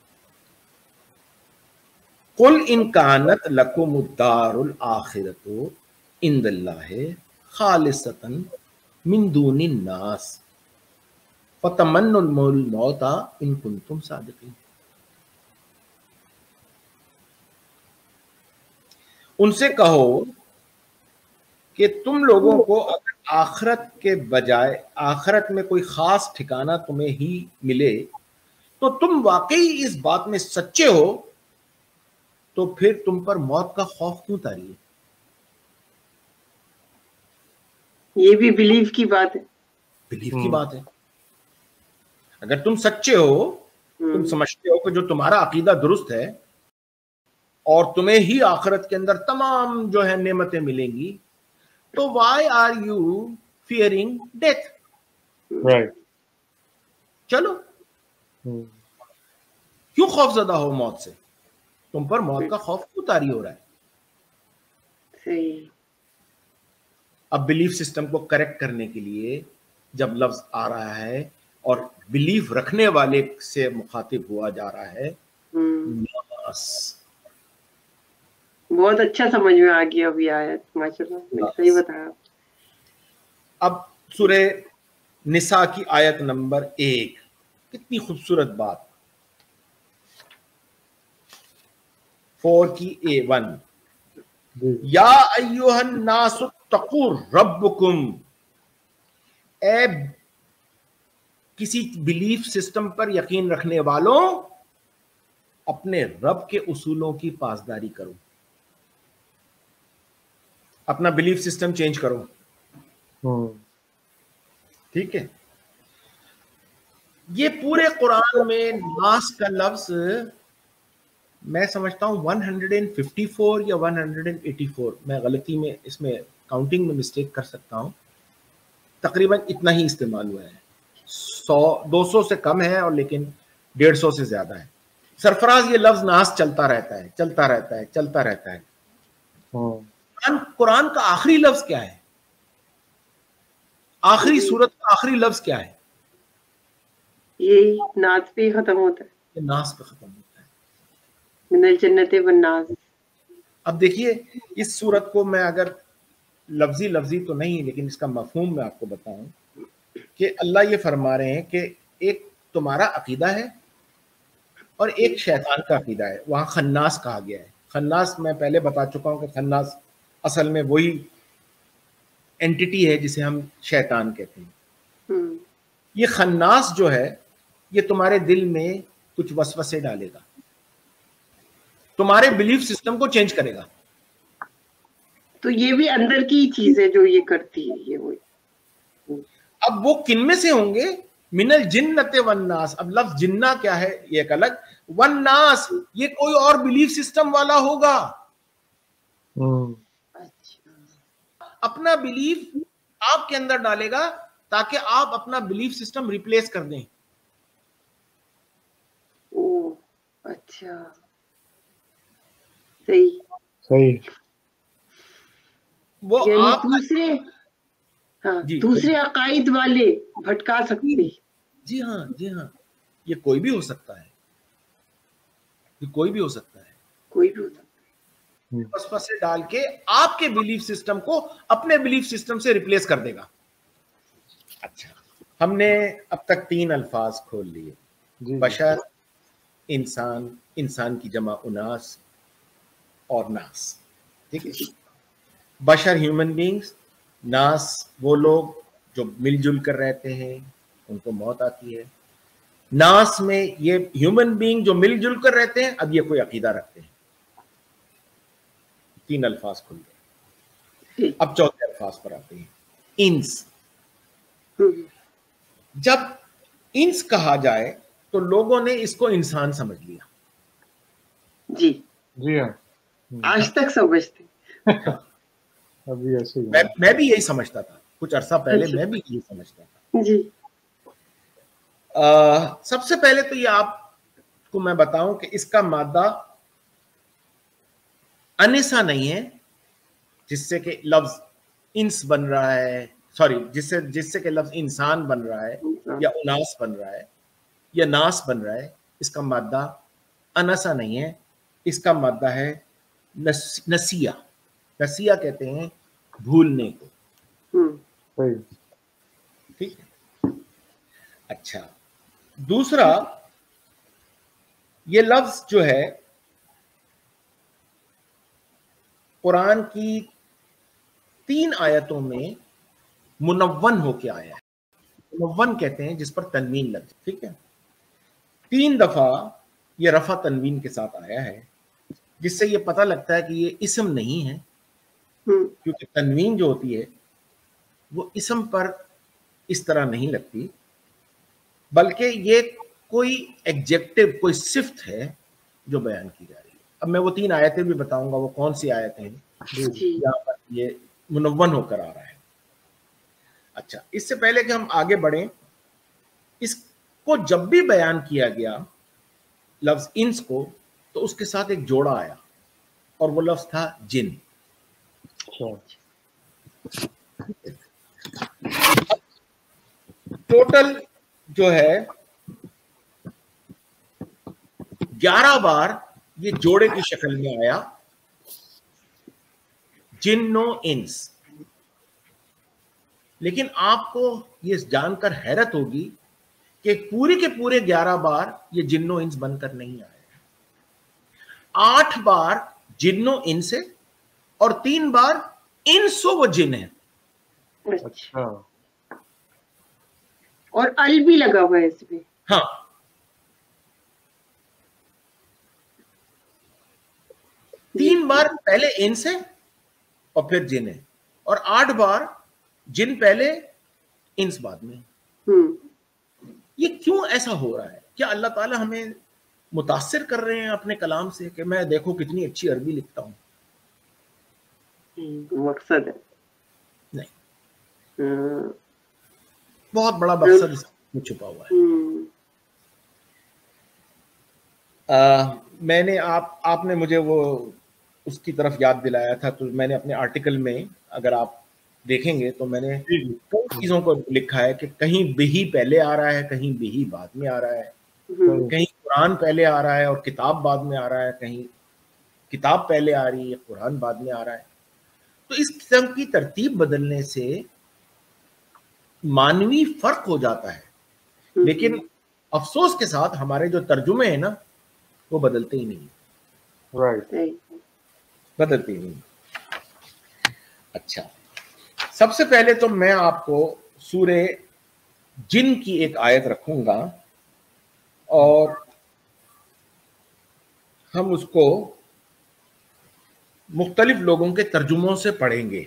قل ان کانت لکم الدار الآخرۃ عند اللہ خالصۃ من دون الناس فتمنوا الموت ان کنتم صادقین. ان سے کہو کہ تم لوگوں کو اگر آخرت کے بجائے آخرت میں کوئی خاص ٹھکانہ تمہیں ہی ملے تو تم واقعی اس بات میں سچے ہو، تو پھر تم پر موت کا خوف کیوں طاری ہے؟ یہ بھی بلیف کی بات ہے، بلیف کی بات ہے. اگر تم سچے ہو، تم سمجھتے ہو کہ جو تمہارا عقیدہ درست ہے اور تمہیں ہی آخرت کے اندر تمام جو ہے نعمتیں ملیں گی، تو why are you fearing death? Right. چلو کیوں خوف زدہ ہو موت سے؟ تم پر موت کا خوف کیوں طاری ہو رہا ہے؟ صحیح. اب بلیف سسٹم کو کریکٹ کرنے کے لیے جب لفظ آ رہا ہے اور بلیف رکھنے والے سے مخاطب ہوا جا رہا ہے، ناس. بہت اچھا سمجھ میں آ گیا ابھی آیت، ماشاءاللہ صحیح بتایا. اب سورہ نساء کی آیت نمبر 1، کتنی خوبصورت بات. 4 کی A1، یا ایھا الناس اتقوا ربکم، اے کسی بلیف سسٹم پر یقین رکھنے والوں، اپنے رب کے اصولوں کی پاسداری کرو، اپنا بلیف سسٹم چینج کرو. ٹھیک ہے. یہ پورے قرآن میں ناس کا لفظ میں سمجھتا ہوں 154 یا 184، میں غلطی میں اس میں کاؤنٹنگ میں مسٹیک کر سکتا ہوں، تقریباً اتنا ہی استعمال ہوا ہے. 200 سے کم ہے اور لیکن 150 سے زیادہ ہے. سرفراز یہ لفظ ناس چلتا رہتا ہے، چلتا رہتا ہے، چلتا رہتا ہے. قرآن کا آخری لفظ کیا ہے؟ آخری سورت کا آخری لفظ کیا ہے؟ یہی ناس پہ ختم ہوتا ہے، یہ ناس پہ ختم ہوتا ہے. من الجنت والناس. اب دیکھیے اس سورت کو میں اگر لفظی تو نہیں لیکن اس کا مفہوم میں آپ کو بتاؤں کہ اللہ یہ فرما رہے ہیں کہ ایک تمہارا عقیدہ ہے اور ایک شیطان کا عقیدہ ہے. وہاں خناس کہا گیا ہے. خناس میں پہلے بتا چکا ہوں کہ خناس اصل میں وہی اینٹی ہے جسے ہم شیطان کہتے ہیں. یہ خناس جو ہے یہ تمہارے دل میں کچھ وسوسے ڈالے گا، تمہارے بلیف سسٹم کو چینج کرے گا. تو یہ بھی اندر کی چیز ہے جو یہ کرتی ہے. یہ وہی اب وہ کن میں سے ہوں گے؟ من الجنت والناس. اب لفظ جنہ کیا ہے یہ ایک الگ، والناس یہ کوئی اور بلیف سسٹم والا ہوگا. اپنا بلیف آپ کے اندر ڈالے گا تاکہ آپ اپنا بلیف سسٹم ریپلیس کر دیں. اچھا صحیح. وہ یعنی آپ دوسرے عقائد والے بھٹکا سکتے ہیں. جی ہاں جی ہاں، یہ کوئی بھی ہو سکتا ہے، یہ کوئی بھی ہو سکتا ہے. کوئی بھی ہوتا وسوسے ڈال کے آپ کے بلیف سسٹم کو اپنے بلیف سسٹم سے ریپلیس کر دے گا. اچھا، ہم نے اب تک 3 الفاظ کھول لیے، بشر، انسان، انسان کی جمع اناس اور ناس. ٹھیک ہے. بشر ہیومن بینگز، ناس وہ لوگ جو مل جل کر رہتے ہیں ان کو موت آتی ہے. ناس میں یہ ہیومن بینگ جو مل جل کر رہتے ہیں اب یہ کوئی عقیدہ رکھتے ہیں. 3 الفاظ کھل گئے. اب چوتھے الفاظ پر آتے ہیں، انس. جب انس کہا جائے تو لوگوں نے اس کو انسان سمجھ لیا. جی ہاں، آج تک سمجھتے. میں بھی یہی سمجھتا تھا کچھ عرصہ پہلے، میں بھی یہی سمجھتا تھا. جی سب سے پہلے تو یہ آپ کو میں بتاؤں کہ اس کا مادہ انسا نہیں ہے جس سے کہ لفظ انس بن رہا ہے، سوری جس سے کہ لفظ انسان بن رہا ہے یا اناس بن رہا ہے یا ناس بن رہا ہے. اس کا مادہ انسا نہیں ہے، اس کا مادہ ہے نسیہ. نسیہ کہتے ہیں بھولنے کو. ٹھیک ہے. اچھا، دوسرا یہ لفظ جو ہے قرآن کی 3 आयतों में मुनव्वन होके आया है। मुनव्वन कहते हैं जिस पर तनवीन लग जाए, ठीक है। 3 दफा ये रफा तनवीन के साथ आया है, जिससे ये पता लगता है कि ये इस्म नहीं है, क्योंकि तनवीन जो होती है वो इस्म पर इस तरह नहीं लगती, बल्कि ये कोई एडजेक्टिव, कोई सिफ्त है जो बयान की जा रही है। अब मैं वो 3 आयतें भी बताऊंगा वो कौन सी आयतें हैं जहां पर ये मुनव्वन होकर आ रहा है। अच्छा, इससे पहले कि हम आगे बढ़ें, इसको जब भी बयान किया गया लफ्ज इंस को, तो उसके साथ एक जोड़ा आया और वो लफ्ज था जिन। टोटल जो है 11 बार ये जोड़े की शक्ल में आया, जिन्नो इंस। लेकिन आपको ये जानकर हैरत होगी कि पूरे के पूरे 11 बार ये जिन्नो इंस बनकर नहीं आए। 8 बार जिन्नो इंस है और 3 बार इंसो वो जिन है। अच्छा, और अल भी लगा हुआ है इसमें। हाँ, तीन बार पहले इंस है और फिर जिन है, और 8 बार जिन पहले इंस बाद में। ये क्यों ऐसा हो रहा है? क्या अल्लाह ताला हमें मुतासिर कर रहे हैं अपने कलाम से कि मैं देखो कितनी अच्छी अरबी लिखता हूं? मकसद है नहीं, बहुत बड़ा मकसद इसमें छुपा हुआ है। मैंने आपने मुझे वो उसकी तरफ याद दिलाया था, तो मैंने अपने आर्टिकल में, अगर आप देखेंगे तो मैंने कई चीजों को लिखा है कि कहीं बिही पहले आ रहा है, कहीं बिही बाद में आ रहा है, कहीं कुरान पहले आ रहा है और किताब बाद में आ रहा है, कहीं किताब पहले आ रही है, कुरान बाद में आ रहा है। तो इस किस्म की तरतीब बदलने से मानवी फर्क हो जाता है, लेकिन अफसोस के साथ हमारे जो तर्जुमे हैं ना, वो बदलते ही नहीं। राइट, बदलते ही नहीं। अच्छा, सबसे पहले तो मैं आपको सूरे जिन की एक आयत रखूंगा और हम उसको मुख्तलिफ लोगों के तर्जुमों से पढ़ेंगे।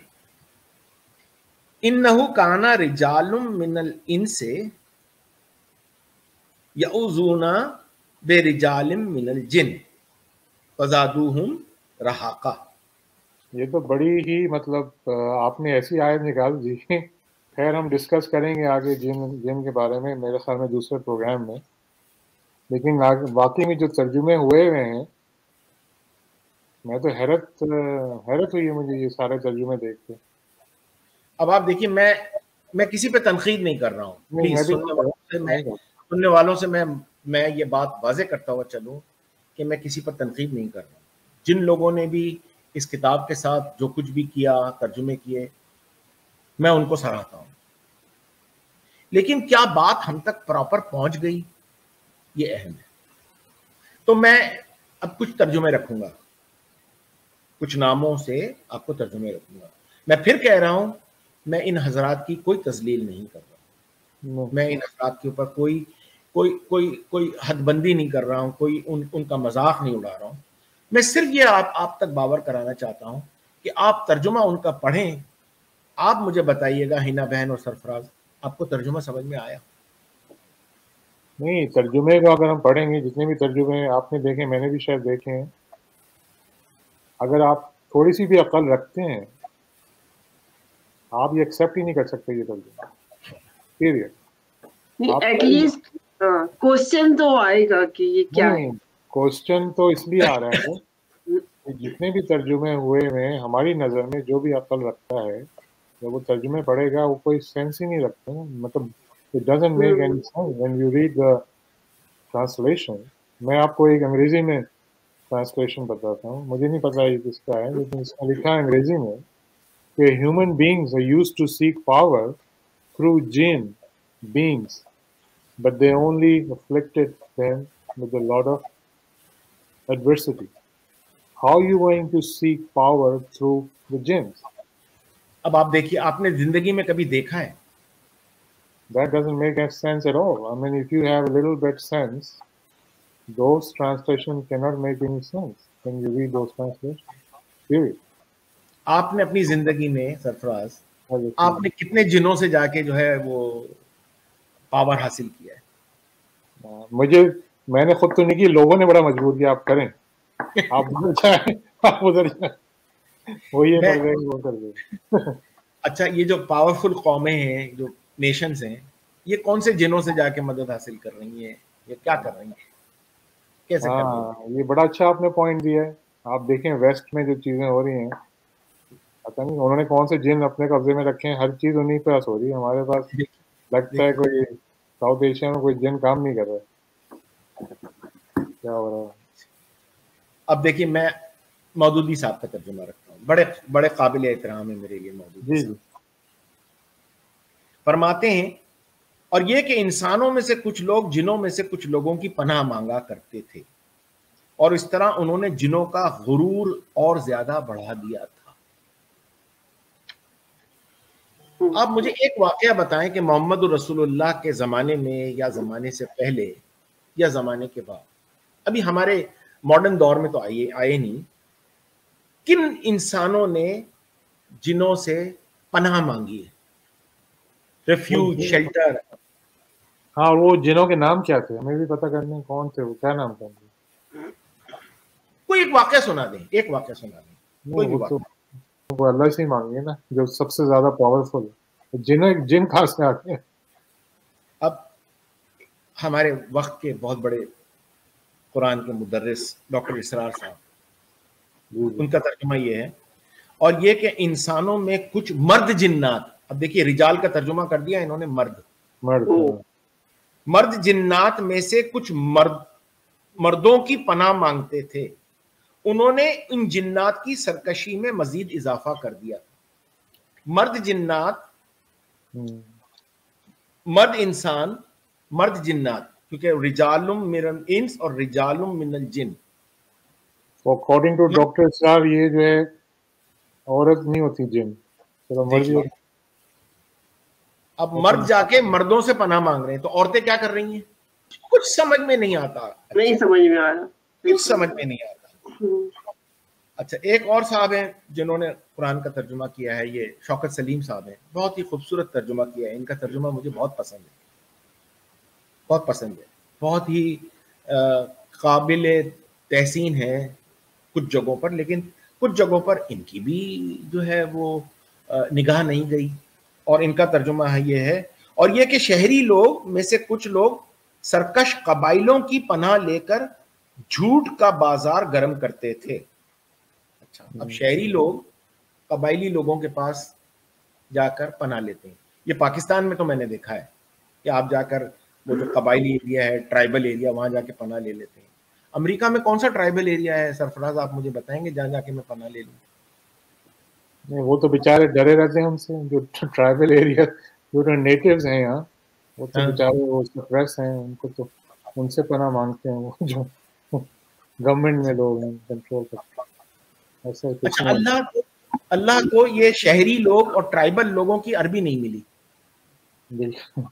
इन्नहु काना रिजालुम मिनल इंसे यऊज़ूना बेरिजालिम मिनल जिन फज़ादूहुम रहाका। ये तो बड़ी ही मतलब आपने ऐसी आयत निकाल दी। खैर हम डिस्कस करेंगे आगे जिन के बारे में, मेरे ख्याल में दूसरे प्रोग्राम में। लेकिन वाकई में जो तर्जुमे हुए हैं, मैं तो हैरत हुई है मुझे ये सारे तर्जुमे देख के। अब आप देखिए, मैं किसी पे तनकीद नहीं कर रहा हूँ, प्लीज। सुनने वालों से मैं ये बात वाज़ेह करता हुआ चलूं कि मैं किसी पर तनकीद नहीं कर रहा हूँ। जिन लोगों ने भी इस किताब के साथ जो कुछ भी किया, तर्जुमे किए, मैं उनको सराहता हूँ। लेकिन क्या बात हम तक प्रॉपर पहुंच गई, ये अहम है। तो मैं अब कुछ तर्जुमे रखूंगा, कुछ नामों से आपको तर्जुमे रखूंगा। मैं फिर कह रहा हूं, मैं इन हजरात की कोई तजलील नहीं कर रहा, मैं इन हजरात के ऊपर कोई हदबंदी नहीं कर रहा हूं, कोई उनका मजाक नहीं उड़ा रहा हूं। मैं सिर्फ ये आप तक बावर कराना चाहता हूं कि आप तर्जुमा उनका पढ़ें। आप मुझे बताइएगा, हिना बहन और सरफराज, आपको तर्जुमा समझ में आया? नहीं, तर्जुमे को अगर हम पढ़ेंगे, जितने भी तर्जुमे आपने देखे, मैंने भी शायद देखे हैं, अगर आप थोड़ी सी भी अक्ल रखते हैं, आप ये एक्सेप्ट ही नहीं कर सकते ये तर्जुमा, पीरियड। एटलीस्ट क्वेश्चन तो आएगा कि ये क्या है। क्वेश्चन तो इसलिए आ रहा है कि जितने भी तर्जुमे हुए हैं, हमारी नज़र में जो भी अक्ल रखता है, जब वो तर्जुमे पढ़ेगा, वो कोई सेंस ही नहीं रखते हैं। मतलब it doesn't make any sense when you read the translation. मैं आपको एक अंग्रेजी में ट्रांसलेशन बताता हूँ, मुझे नहीं पता ये किसका है, लेकिन इसमें लिखा है अंग्रेजी में कि human beings are used to seek power through जिन beings, but they only afflicted them with a lot of adversity. How are you going to seek power through the jinns? اب آپ دیکھیے, آپ نے زندگی میں کبھی دیکھا ہے؟ That doesn't make any sense at all. I mean, if you have a little bit sense, those translations cannot make any sense. Can you read those translations? Period. آپ نے اپنی زندگی میں سرفراز, آپ نے کتنے جنوں سے جا کے جو ہے وہ پاور حاصل کیا ہے؟ میں نے خود تو نہیں کی, لوگوں نے بڑا مجبور کیا آپ کریں, آپ ادھر جائیں, وہ یہ کر دیں وہ کر دیں. اچھا, یہ جو پاورفل قومیں ہیں, جو نیشنز ہیں, یہ کون سے جنوں سے جا کے مدد حاصل کر رہی ہیں, یہ کیا کر رہی ہیں, کیسے کر رہی ہیں؟ یہ بڑا اچھا آپ نے پوائنٹ دیا ہے. آپ دیکھیں ویسٹ میں جو چیزیں ہو رہی ہیں, پتہ نہیں انہوں نے کون سے جن اپنے قبضے میں رکھے ہیں, ہر چیز انہیں کے پاس ہو رہی ہے. ہمارے پاس لگتا ہے کوئی ساؤتھ ایشیا میں کوئی جن کام نہیں کر رہا ہے. کیا ہو رہا ہے؟ اب دیکھیے, میں مودودی صاحب کا ترجمہ رکھتا ہوں, بڑے قابل احترام ہے میرے لیے مودودی صاحب. فرماتے ہیں, اور یہ کہ انسانوں میں سے کچھ لوگ جنوں میں سے کچھ لوگوں کی پناہ مانگا کرتے تھے, اور اس طرح انہوں نے جنوں کا غرور اور زیادہ بڑھا دیا تھا. آپ مجھے ایک واقعہ بتائیں کہ محمد رسول اللہ کے زمانے میں, یا زمانے سے پہلے, یا زمانے کے بعد, ابھی ہمارے ماڈرن دور میں تو آئے نہیں, کن انسانوں نے جنوں سے پناہ مانگی ہے, ریفیوج, شیلٹر؟ ہاں, وہ جنوں کے نام کیا تھے ہمیں بھی پتہ کرنے, کون تھے وہ, کیا نام تھا؟ کوئی ایک واقعہ سنا دیں, ایک واقعہ سنا دیں, کوئی بھی واقعہ. وہ اللہ سے ہی مانگیے نا, جو سب سے زیادہ پاورفل ہے. جن خاص میں آتے ہیں. اب ہمارے وقت کے بہت بڑے قرآن کے مدرس ڈاکٹر اسرار صاحب, ان کا ترجمہ یہ ہے, اور یہ کہ انسانوں میں کچھ مرد جنات, اب دیکھیے رجال کا ترجمہ کر دیا انہوں نے مرد جنات میں سے کچھ مردوں کی پناہ مانگتے تھے, انہوں نے ان جنات کی سرکشی میں مزید اضافہ کر دیا. مرد جنات, مرد انسان, مرد جنات, کیونکہ رجال من الانس اور رجال من الجن. اکارڈنگ ٹو ڈاکٹر اسرار یہ جو ہے عورت نہیں ہوتی جن. اب مرد جا کے مردوں سے پناہ مانگ رہے ہیں, تو عورتیں کیا کر رہی ہیں؟ کچھ سمجھ میں نہیں آتا, نہیں سمجھ میں آ رہا, کچھ سمجھ میں نہیں آتا. اچھا, ایک اور صاحب ہیں جنہوں نے قرآن کا ترجمہ کیا ہے, یہ شوکت سلیم صاحب ہیں, بہت ہی خوبصورت ترجمہ کیا ہے. ان کا ترجمہ مجھے بہت پسند ہے, بہت پسند ہے, بہت ہی قابل تحسین ہے کچھ جگہوں پر, لیکن کچھ جگہوں پر ان کی بھی جو ہے وہ نگاہ نہیں گئی. اور ان کا ترجمہ یہ ہے, اور یہ کہ شہری لوگ میں سے کچھ لوگ سرکش قبائلوں کی پناہ لے کر جھوٹ کا بازار گرم کرتے تھے. اچھا, اب شہری لوگ قبائلی لوگوں کے پاس جا کر پناہ لیتے ہیں. یہ پاکستان میں تو میں نے دیکھا ہے کہ آپ جا کر وہ جو قبائلی ایریا ہے, ٹرائبل ایریا, وہاں جا کے پناہ لے لیتے ہیں. امریکہ میں کون سا ٹرائبل ایریا ہے سرفراز, آپ مجھے بتائیں گے جہاں جا کے میں پناہ لے لوں؟ نہیں, وہ تو بیچارے ڈرے رہتے ہیں ہم سے, جو ٹرائبل ایریا, جو نیٹیوز ہیں یہاں, وہ تو بیچارے وہ سپریس ہیں, ان کو تو ان سے پناہ مانگتے ہیں وہ جو گورنمنٹ میں لوگ ہیں کنٹرول کرتے ہیں. ایسا کچھ نہیں. اللہ کو یہ شہری لوگ اور ٹرائبل لوگوں کی عربی نہیں ملی, بالکل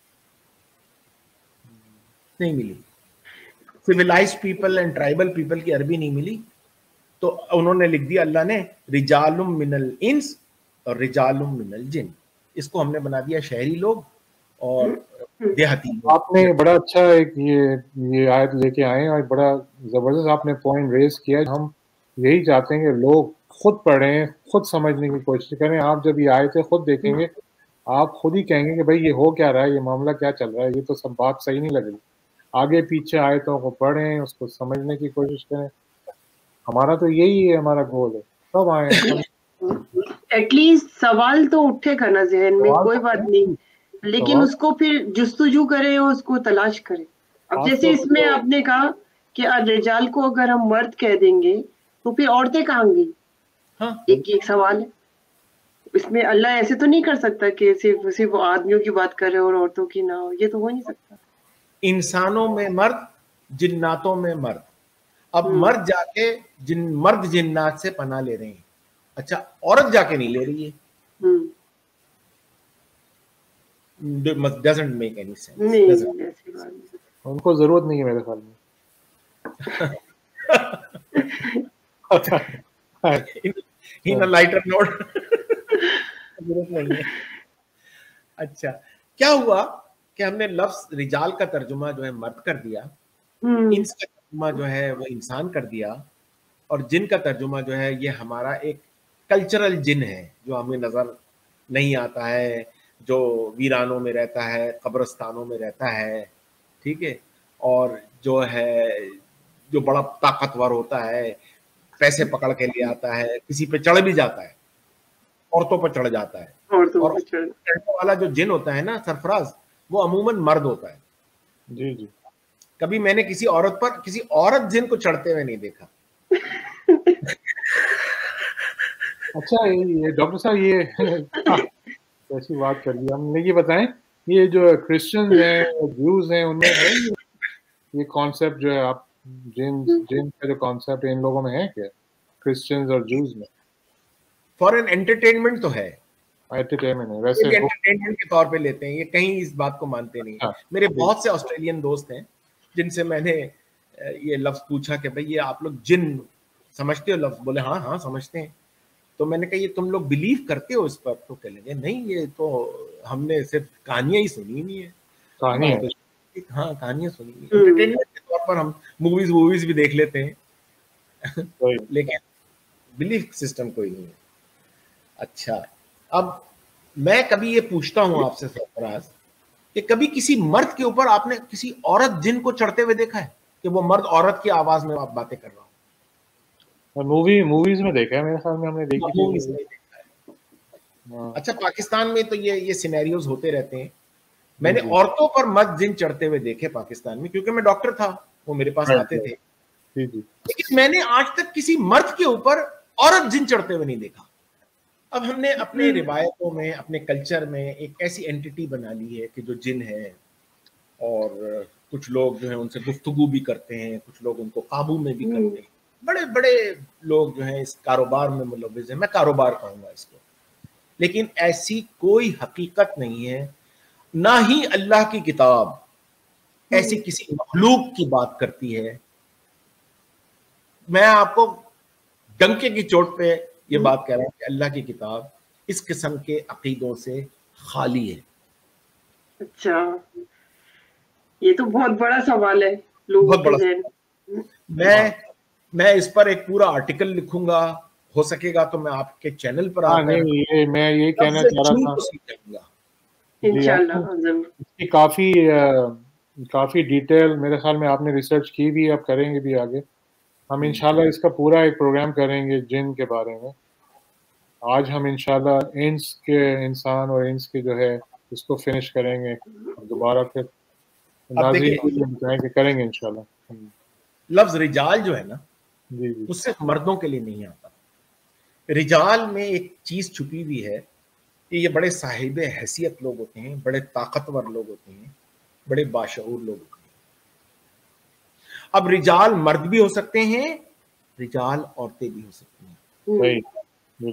نہیں ملی. Civilized people and tribal people کی عربی نہیں ملی, تو انہوں نے لکھ دیا اللہ نے رجال من الانس اور رجال من الجن. اس کو ہم نے بنا دیا شہری لوگ اور دیہاتی. آپ نے بڑا اچھا ایک یہ آیت لے کے آئے, اور بڑا زبردست آپ نے پوائنٹ ریز کیا. ہم یہی چاہتے ہیں کہ لوگ خود پڑھیں, خود سمجھنے کی کوشش کریں. آپ جب یہ آیتیں خود دیکھیں گے, آپ خود ہی کہیں گے کہ بھائی یہ ہو کیا رہا ہے, یہ معاملہ کیا چل رہا ہے, یہ تو سب بات صحیح نہیں لگ رہی. آگے پیچھے آیتوں کو پڑھیں, اس کو سمجھنے کی کوشش کریں. ہمارا تو یہی ہے, ہمارا گول ہے. سب آئیں, ایٹ لیسٹ سوال تو اٹھے گا نا ذہن میں, کوئی بات نہیں, لیکن اس کو پھر جستجو کرے اور اس کو تلاش کرے. اب جیسے اس میں آپ نے کہا کہ رجال کو اگر ہم مرد کہہ دیں گے تو پھر عورتیں کہاں گئی, ایک سوال ہے. اس میں اللہ ایسے تو نہیں کر سکتا کہ صرف آدمیوں کی بات کرے اور عورتوں کی نہ ہو, یہ تو ہو نہیں سکتا. انسانوں میں مرد, جناتوں میں مرد. اب مرد جا کے مرد جنات سے پناہ لے رہے ہیں. اچھا, عورت جا کے نہیں لے رہی ہے, doesn't make any sense. नहीं Doesn't. ऐसी बात नहीं. उनको जरूरत नहीं है मेरे ख्याल में. In a lighter note. जरूरत नहीं है. अच्छा, क्या हुआ कि हमने लफ्ज रिजाल का तर्जुमा जो है मर्द कर दिया, इंस का तर्जुमा जो है वो इंसान कर दिया, और जिन का तर्जुमा जो है ये हमारा एक कल्चरल जिन है जो हमें नजर नहीं आता है, जो वीरानों में रहता है, कब्रिस्तानों में रहता है, ठीक है, और जो है जो बड़ा ताकतवर होता है, पैसे पकड़ के ले आता है, किसी पे चढ़ भी जाता है, औरतों पर चढ़ जाता है, और चढ़ने वाला जो जिन होता है ना सरफराज, वो अमूमन मर्द होता है. जी जी. कभी मैंने किसी औरत जिन को चढ़ते हुए नहीं देखा. अच्छा, ये डॉक्टर साहब ये कैसी बात कर दी हमने. ये बताएं, ये जो क्रिश्चियन हैं, ज्यूज हैं, उनमें है ये कॉन्सेप्ट जो है, आप जिन का जो कॉन्सेप्ट इन लोगों में है क्या, क्रिश्चियंस और ज्यूज में? फॉर एन एंटरटेनमेंट तो है, एंटरटेनमेंट है, वैसे एंटरटेनमेंट के तौर पे लेते हैं, ये कहीं इस बात को मानते नहीं. मेरे बहुत से ऑस्ट्रेलियन दोस्त हैं जिनसे मैंने ये लफ्ज पूछा कि भाई ये आप लोग जिन समझते हो लफ्ज? बोले हाँ हाँ समझते हैं. तो मैंने कहा ये तुम लोग बिलीव करते हो इस पर? तो कह लगे नहीं, ये तो हमने सिर्फ कहानियां ही सुनी नहीं है. कहानी है, हाँ कहानियां सुनी है, एंटरटेनमेंट के तौर पर हम मूवीज भी देख लेते हैं. लेकिन बिलीफ सिस्टम कोई नहीं है. अच्छा, अब मैं कभी ये पूछता हूं आपसे सरफराज कि कभी किसी मर्द के ऊपर आपने किसी औरत जिन को चढ़ते हुए देखा है कि वो मर्द औरत की आवाज में आप बातें कर रहा हूं? मूवीज में देखा है, मेरे ख्याल में हमने देखी थी. अच्छा, पाकिस्तान में तो ये सिनेरियोज होते रहते हैं. मैंने औरतों पर मर्द जिन चढ़ते हुए देखे पाकिस्तान में, क्योंकि मैं डॉक्टर था, वो मेरे पास आते थे. लेकिन मैंने आज तक किसी मर्द के ऊपर औरत जिन चढ़ते हुए नहीं देखा. अब हमने अपने रिवायतों में, अपने कल्चर में एक ऐसी एंटिटी बना ली है कि जो जिन है, और कुछ लोग जो है उनसे गुफ्तगू भी करते हैं, कुछ लोग उनको काबू में भी करते हैं. बड़े बड़े लोग जो हैं इस कारोबार में मुलव्विज़ हैं. मैं कारोबार कहूँगा इसको, लेकिन ऐसी कोई हकीकत नहीं है, ना ही अल्लाह की किताब ऐसी किसी मखलूक की बात करती है. मैं आपको डंके की चोट पे ये बात कह रहा हूं कि अल्लाह की किताब इस किस्म के अकीदों से खाली है. अच्छा, ये तो बहुत बड़ा सवाल है लोगों के. मैं इस पर एक पूरा आर्टिकल लिखूंगा, हो सकेगा तो मैं आपके चैनल पर नहीं, मैं ये कहना चाह रहा था इंशाल्लाह. काफी डिटेल मेरे ख्याल में आपने रिसर्च की भी, आप करेंगे भी आगे. हम इंशाल्लाह इसका पूरा एक प्रोग्राम करेंगे जिन के बारे में. आज हम इंशाल्लाह इंस के, इंसान और इंस के जो है इसको फिनिश करेंगे, दोबारा फिर करेंगे इंशाल्लाह. लफ्ज रिजाल जो है ना, जी, वो सिर्फ मर्दों के लिए नहीं आता. रिजाल में एक चीज छुपी हुई है कि ये बड़े साहिब हैसियत लोग होते हैं, बड़े ताकतवर लोग होते हैं, बड़े बाशऊर लोग होते हैं. अब रिजाल मर्द भी हो सकते हैं, रिजाल औरतें भी हो सकती हैं.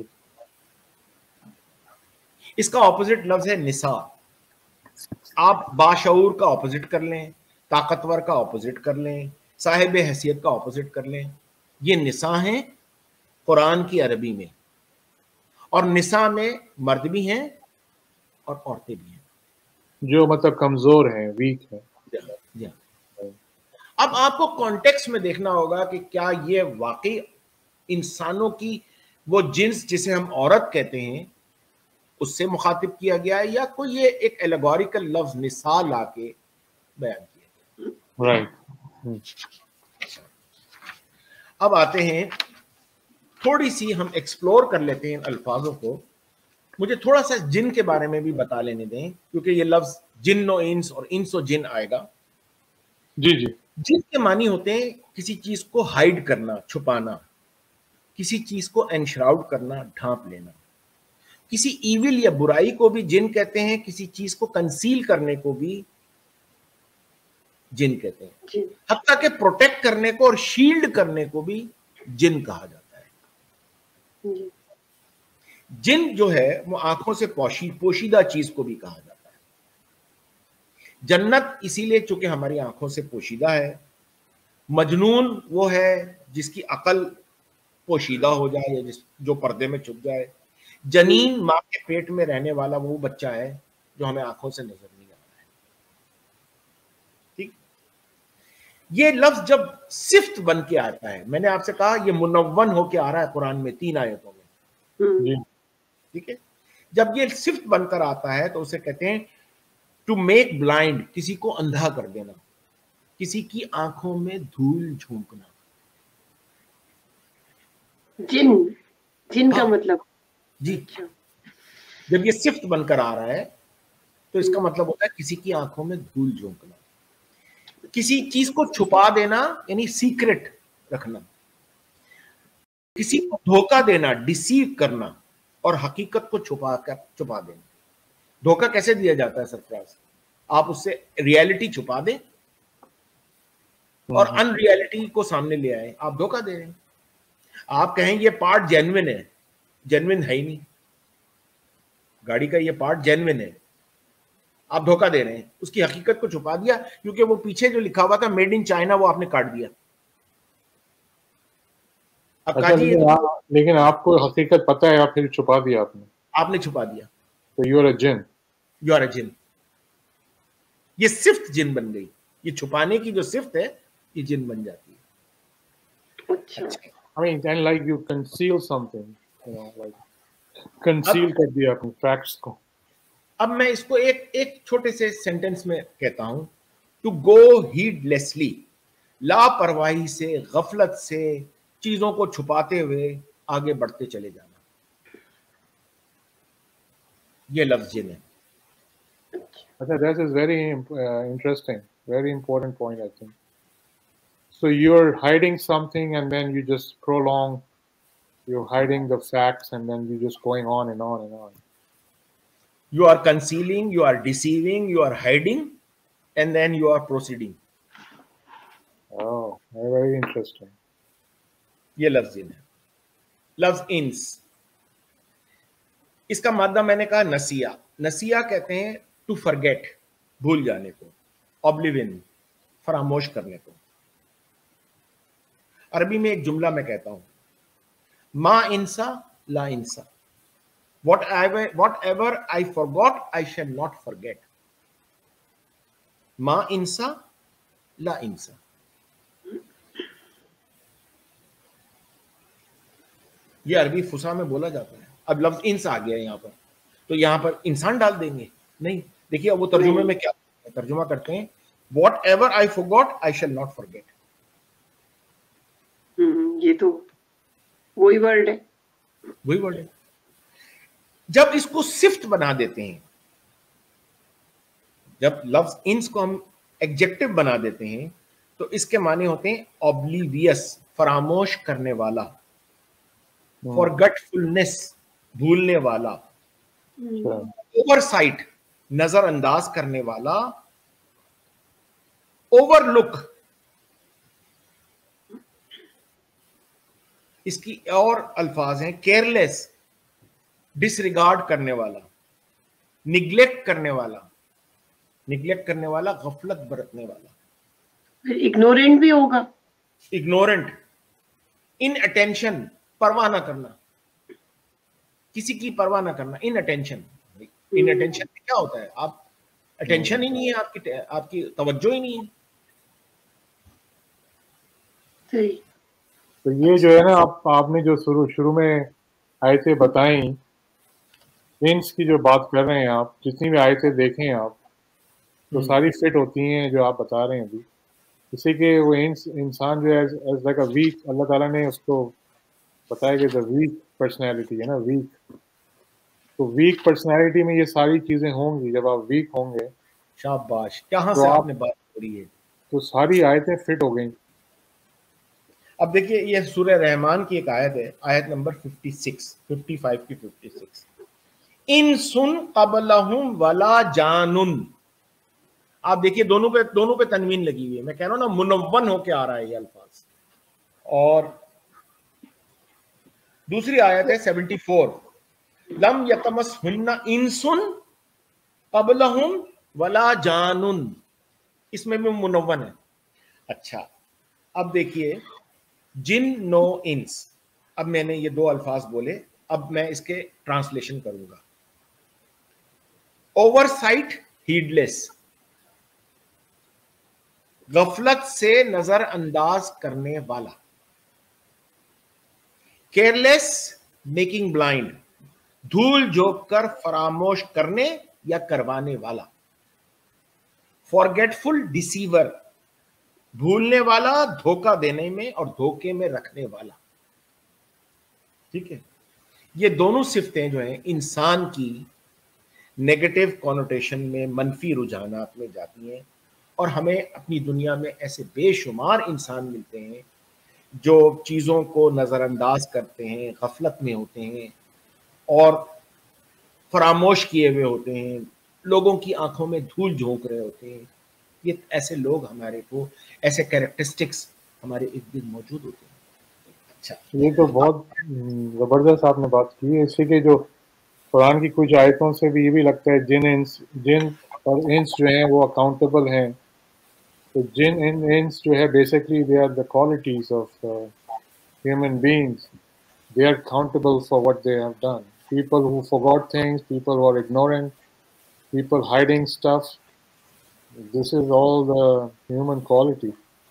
इसका ऑपोजिट लफ्ज है निसा. आप बाशऊर का ऑपोजिट कर लें, ताकतवर का ऑपोजिट कर लें, साहिब हैसियत का ऑपोजिट कर लें. ये निसा हैं कुरान की अरबी में, और निसा में मर्द भी हैं और औरतें भी हैं, जो मतलब कमजोर हैं, वीक हैं. अब आपको कॉन्टेक्स्ट में देखना होगा कि क्या ये वाकई इंसानों की वो जिन्स जिसे हम औरत कहते हैं उससे मुखातिब किया गया है, या कोई ये एक एलेगोरिकल लफ्ज निसा लाके बयान किया गया. राइट. अब आते हैं, थोड़ी सी हम एक्सप्लोर कर लेते हैं इन अल्फाजों को. मुझे थोड़ा सा जिन के बारे में भी बता लेने दें, क्योंकि ये लफ्ज जिन्नो इंस और इंसो जिन आएगा. जी जी. जिन के मानी होते हैं किसी चीज को हाइड करना, छुपाना, किसी चीज को एनश्राउड करना, ढांप लेना. किसी ईविल या बुराई को भी जिन कहते हैं, किसी चीज को कंसील करने को भी जिन कहते हैं, हत्ता के प्रोटेक्ट करने को और शील्ड करने को भी जिन कहा जाता है. जिन जो है वो आंखों से पोशीदा चीज को भी कहा जाता है. جنت اسی لیے چونکہ ہماری آنکھوں سے پوشیدہ ہے. مجنون وہ ہے جس کی عقل پوشیدہ ہو جائے یا جو پردے میں چھپ جائے. جنین ماں کے پیٹ میں رہنے والا وہ بچہ ہے جو ہمیں آنکھوں سے نظر نہیں آ رہا ہے. ٹھیک. یہ لفظ جب صفت بن کے آتا ہے, میں نے آپ سے کہا یہ منون ہو کے آ رہا ہے قرآن میں 3 آیتوں میں. ٹھیک ہے. جب یہ صفت بن کر آتا ہے تو اسے کہتے ہیں ٹو میک بلائنڈ, کسی کو اندھا کر دینا, کسی کی آنکھوں میں دھول جھونکنا. جن کا مطلب جی, جب یہ صفت بن کر آ رہا ہے تو اس کا مطلب ہوتا ہے کسی کی آنکھوں میں دھول جھونکنا, کسی چیز کو چھپا دینا یعنی سیکرٹ رکھنا, کسی کو دھوکہ دینا ڈیسیو کرنا, اور حقیقت کو چھپا دینا. دھوکہ کیسے دیا جاتا ہے سرفراز؟ آپ اس سے ریالٹی چھپا دیں اور ان ریالٹی کو سامنے لے آئے, آپ دھوکہ دے رہے ہیں. آپ کہیں یہ پارٹ جینوین ہے, جینوین ہے ہی نہیں, گاڑی کا یہ پارٹ جینوین ہے, آپ دھوکہ دے رہے ہیں. اس کی حقیقت کو چھپا دیا کیونکہ وہ پیچھے جو لکھا ہوا تھا میڈ ان چائنا وہ آپ نے کاٹ دیا. لیکن آپ کو حقیقت پتہ ہے, آپ پھر چھپا دیا آپ نے چھپا دیا. تو یو آر اے جن. یو آر اے جن. یہ صفت جن بن گئی, یہ چھپانے کی جو صفت ہے یہ جن بن جاتی ہے. اچھا. I mean, and like you conceal something, you know, like conceal کر دیا اپنے فیکٹس کو. اب میں اس کو ایک چھوٹے سے سینٹنس میں کہتا ہوں, ٹو گو ہیڈ لیسلی, لاپرواہی سے, غفلت سے, چیزوں کو چھپاتے ہوئے آگے بڑھتے چلے جانا, یہ لفظ جن ہے. That is very interesting, very important point, I think. So you're hiding something and then you just prolong, you're hiding the facts and then you're just going on and on and on. You are concealing, you are deceiving, you are hiding, and then you are proceeding. Oh, very interesting. یہ لفظ ان ہے. لفظ انس, اس کا مادہ میں نے کہا نسیہ. نسیہ کہتے ہیں ٹو فرگیٹ, بھول جانے کو, اوبلیوین, فراموش کرنے کو. عربی میں ایک جملہ میں کہتا ہوں, ما انسا لا انسا, whatever I forgot I shall not forget. ما انسا لا انسا. یہ عربی فصیح میں بولا جاتا ہے. اب لفظ انس آ گیا یہاں پر, تو یہاں پر انسان ڈال دیں گے؟ نہیں. دیکھیے وہ ترجمے میں کیا ترجمہ کرتے ہیں, whatever I forgot I shall not forget. یہ تو وہی ورڈ ہے, وہی ورڈ ہے. جب اس کو صفت بنا دیتے ہیں, جب لفظ انس کو ہم ایڈجیکٹو بنا دیتے ہیں تو اس کے معنی ہوتے ہیں اوبلیویس, فراموش کرنے والا, فارگٹفulness, بھولنے والا, اوور سائٹ, نظر انداز کرنے والا, اوور لک, اس کی اور الفاظ ہیں کیئرلیس, ڈس ریگارڈ کرنے والا, نگلیکٹ کرنے والا. نگلیکٹ کرنے والا, غفلت برتنے والا. اگنورینٹ بھی ہوگا, اگنورنٹ, ان اٹینشن, پرواہ نہ کرنا, کسی کی پرواہ نہ کرنا, ان اٹینشن. ان اٹینشن کیا ہوتا ہے؟ آپ اٹینشن ہی نہیں ہے, آپ کی توجہ ہی نہیں ہے. صحیح. تو یہ جو ہے نا آپ نے جو شروع میں آیتیں بتائیں, انس کی جو بات کر رہے ہیں آپ, جتنی بھی آیتیں دیکھیں آپ تو ساری فٹ ہوتی ہیں جو آپ بتا رہے ہیں ابھی. اسی کہ وہ انسان جو ہے ایز لائک اے ویک, اللہ تعالیٰ نے اس کو بتایا کہ دا ویک پرسنالٹی ہے نا, ویک. تو ویک پرسنالٹی میں یہ ساری چیزیں ہوں گی. جب آپ ویک ہوں گے, شاباش, کہاں سے آپ نے بات کری ہے, تو ساری آیتیں فٹ ہو گئیں. اب دیکھیے یہ سورہ رحمان کی ایک آیت ہے, آیت نمبر 55 کی 56. ان سن قبلہم ولا جانن. آپ دیکھیے دونوں پہ تنوین لگی ہوئی ہے. میں کہہ رہا ہوں نا منون ہو کے آ رہا ہے یہ الفاظ. اور دوسری آیت ہے 74, لم یتمسہن انس قبلہم ولا جانن، اس میں بھی منون ہے. اچھا اب دیکھیے جن نو انس، اب میں نے یہ دو الفاظ بولے، اب میں اس کے ٹرانسلیشن کروں گا. اوور سائٹ ہیڈ لیس، غفلت سے نظر انداز کرنے والا. کیئرلیس میکنگ بلائنڈ، دھول جھونک کر فراموش کرنے یا کروانے والا. فارگیٹفل ڈیسیور، بھولنے والا، دھوکہ دینے میں اور دھوکے میں رکھنے والا. ٹھیک ہے، یہ دونوں صفتیں جو ہیں انسان کی نیگیٹو کونوٹیشن میں، منفی رجحانات میں جاتی ہیں. اور ہمیں اپنی دنیا میں ایسے بے شمار انسان ملتے ہیں جو چیزوں کو نظر انداز کرتے ہیں، غفلت میں ہوتے ہیں اور فراموش کیے ہوئے ہوتے ہیں، لوگوں کی آنکھوں میں دھول جھونک رہے ہوتے ہیں. یہ ایسے لوگ ہمارے کو، ایسے کیریکٹرسٹکس ہمارے ارد گرد موجود ہوتے ہیں. اچھا یہ تو بہت زبردست آپ نے بات کی ہے. اسی کے جو قرآن کی کچھ آیتوں سے بھی یہ بھی لگتا ہے جن اور انس جو ہیں وہ اکاؤنٹیبل ہیں. تو جن انس جو ہے basically they are the qualities of human beings. They are accountable for what they have done. People who forgot things, people who are ignorant, people hiding stuff. This is all the human quality.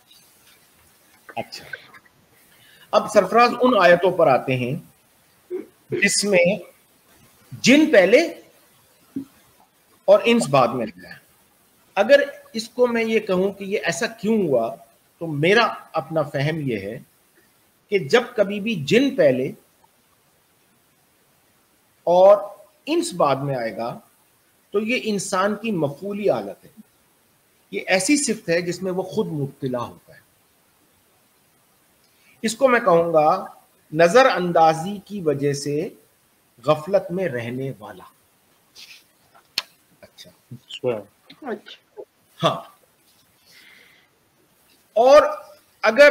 اچھا اب سرفراز ان آیتوں پر آتے ہیں جس میں جن پہلے اور انس بعد میں لگا ہے. اگر اس کو میں یہ کہوں کہ یہ ایسا کیوں ہوا، تو میرا اپنا فہم یہ ہے کہ جب کبھی بھی جن پہلے اور انس بعد میں آئے گا تو یہ انسان کی مفعولی حالت ہے. یہ ایسی صفت ہے جس میں وہ خود مبتلا ہوتا ہے. اس کو میں کہوں گا نظر اندازی کی وجہ سے غفلت میں رہنے والا. اچھا ہاں، اور اگر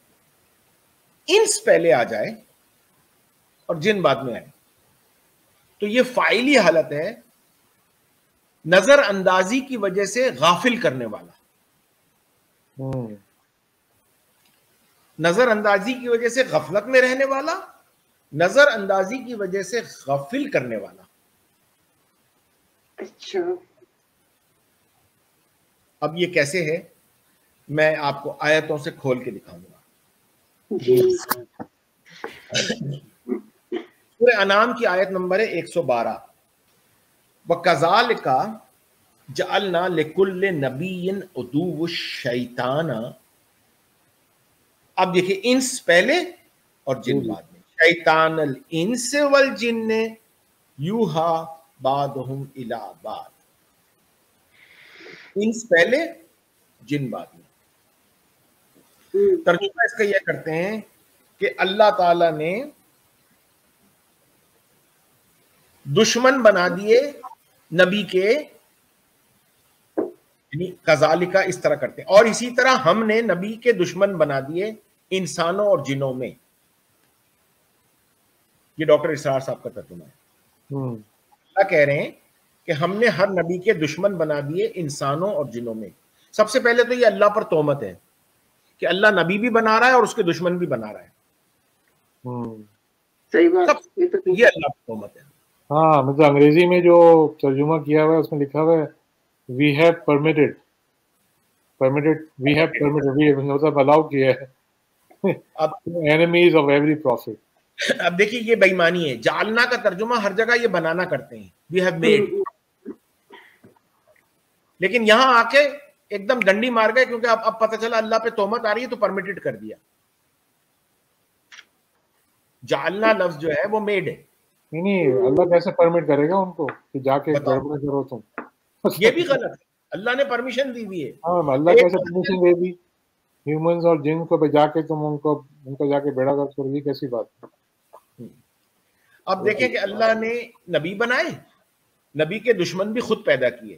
انس پہلے آ جائے اور جن بعد میں آئے تو یہ فاعلی حالت ہے، نظر اندازی کی وجہ سے غافل کرنے والا. نظر اندازی کی وجہ سے غفلت میں رہنے والا، نظر اندازی کی وجہ سے غافل کرنے والا. اچھا اب یہ کیسے ہے، میں آپ کو آیتوں سے کھول کے دکھاؤں گا. جی سورہ انعام کی آیت نمبر ہے 112. وَكَذَلِكَ جَعَلْنَا لِكُلِّ نَبِيٍّ عُدُوًّا الشَّيْطَانَ. اب دیکھیں انس پہلے اور جن بعد میں. شیطان الانس والجن یوحا بعضهم الی بعض. انس پہلے جن بعد میں. ترجمہ اس کا یہ کرتے ہیں کہ اللہ تعالی نے دشمن بنا دیے نبی کے، یعنی کذالک اس طرح کرتے ہیں، اور اسی طرح ہم نے نبی کے دشمن بنا دیے انسانوں اور جنوں میں. یہ ڈاکٹر اسرار صاحب کا ترجمہ ہے. اللہ کہہ رہے ہیں کہ ہم نے ہر نبی کے دشمن بنا دیے انسانوں اور جنوں میں. سب سے پہلے تو یہ اللہ پر تہمت ہے کہ اللہ نبی بھی بنا رہا ہے اور اس کے دشمن بھی بنا رہا ہے. صحیح بات، یہ اللہ پر تہمت ہے. ہاں مطلب انگریزی میں جو ترجمہ کیا ہوا ہے اس میں لکھا ہوا ہے وی ہیو پرمیٹڈ مطلب الاؤ کیا ہے اینیمیز آف ایوری پروفٹ. اب دیکھیے یہ بے ایمانی ہے. جعلنا کا ترجمہ ہر جگہ یہ بنانا کرتے ہیں، وی ہیو میڈ، لیکن یہاں آ کے ایک دم ڈنڈی مار گئے کیونکہ اب پتہ چلا اللہ پہ تہمت آ رہی ہے تو پرمیٹڈ کر دیا. جعلنا لفظ جو ہے وہ میڈ ہے. نہیں اللہ کیسے پرمٹ کرے گا ان کو کہ جا کے گڑبڑ کرو تم. یہ بھی غلط ہے، اللہ نے پرمیشن دی ہوئی ہے. ہاں اللہ کیسے پرمیشن دے دی ہیومنز اور جن کو جا کے تم ان کو جا کے بیڑا گرد کرو، یہ کیسی بات ہے؟ اب دیکھیں کہ اللہ نے نبی بنائے، نبی کے دشمن بھی خود پیدا کیے.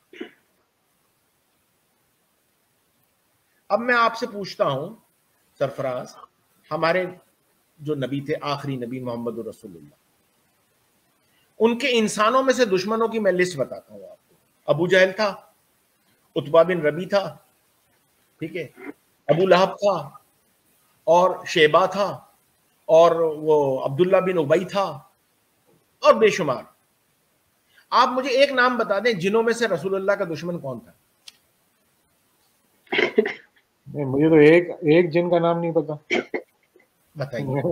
اب میں آپ سے پوچھتا ہوں سرفراز، ہمارے جو نبی تھے آخری نبی محمد رسول اللہ، ان کے انسانوں میں سے دشمنوں کی میں لسٹ بتاتا ہوں آپ کو. ابو جہل تھا, عتبہ بن ربی تھا, ٹھیک ہے, ابو لہب تھا, اور شیبہ تھا, اور وہ عبداللہ بن ابی تھا, اور بے شمار. آپ مجھے ایک نام بتا دیں جنوں میں سے رسول اللہ کا دشمن کون تھا؟ مجھے تو ایک جن کا نام نہیں پتا. بتائیے.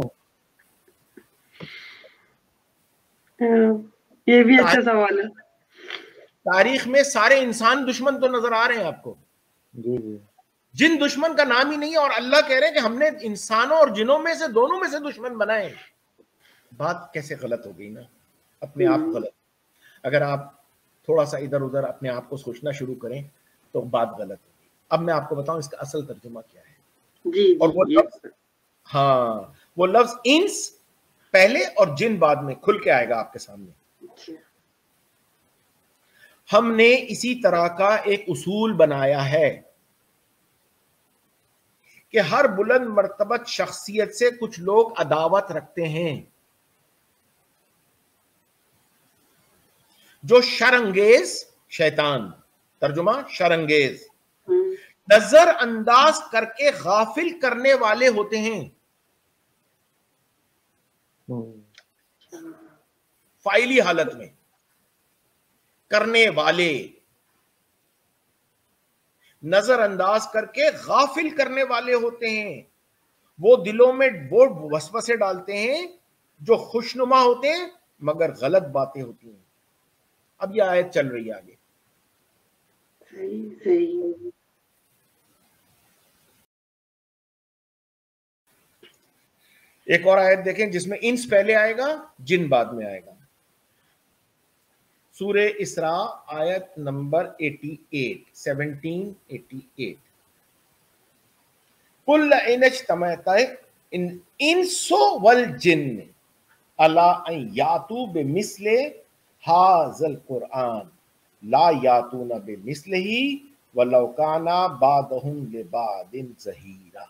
یہ بھی اچھا سوال ہے. تاریخ میں سارے انسان دشمن تو نظر آ رہے ہیں آپ کو, جی جی, جن دشمن کا نام ہی نہیں ہے, اور اللہ کہہ رہے ہیں کہ ہم نے انسانوں اور جنوں میں سے دونوں میں سے دشمن بنائے. بات کیسے غلط ہو گئی نا, اپنے آپ غلط. اگر آپ تھوڑا سا ادھر ادھر اپنے آپ کو سوچنا شروع کریں تو بات غلط ہوگی. اب میں آپ کو بتاؤں اس کا اصل ترجمہ کیا ہے. جی اور وہ لفظ, ہاں, وہ لفظ انس پہلے اور جن بعد میں کھل کے آئے گا آپ کے سامنے. ہم نے اسی طرح کا ایک اصول بنایا ہے کہ ہر بلند مرتبت شخصیت سے کچھ لوگ عداوت رکھتے ہیں, جو شرانگیز, شیطان, ترجمہ شرانگیز, نظر انداز کر کے غافل کرنے والے ہوتے ہیں. فائلی حالت میں کرنے والے, نظر انداز کر کے غافل کرنے والے ہوتے ہیں. وہ دلوں میں وہ وسوسے ڈالتے ہیں جو خوشنما ہوتے ہیں مگر غلط باتیں ہوتی ہیں. اب یہ آیت چل رہی ہے آگے. ایک اور آیت دیکھیں جس میں انس پہلے آئے گا, جن بعد میں آئے گا. سورہ اسراء آیت نمبر 1788. قل ان اجتمعت الانس والجن الا ان یاتوا بمثل هذا القرآن لا یاتون بمثلہ ولو کان بعضهم لبعض ظہیرا.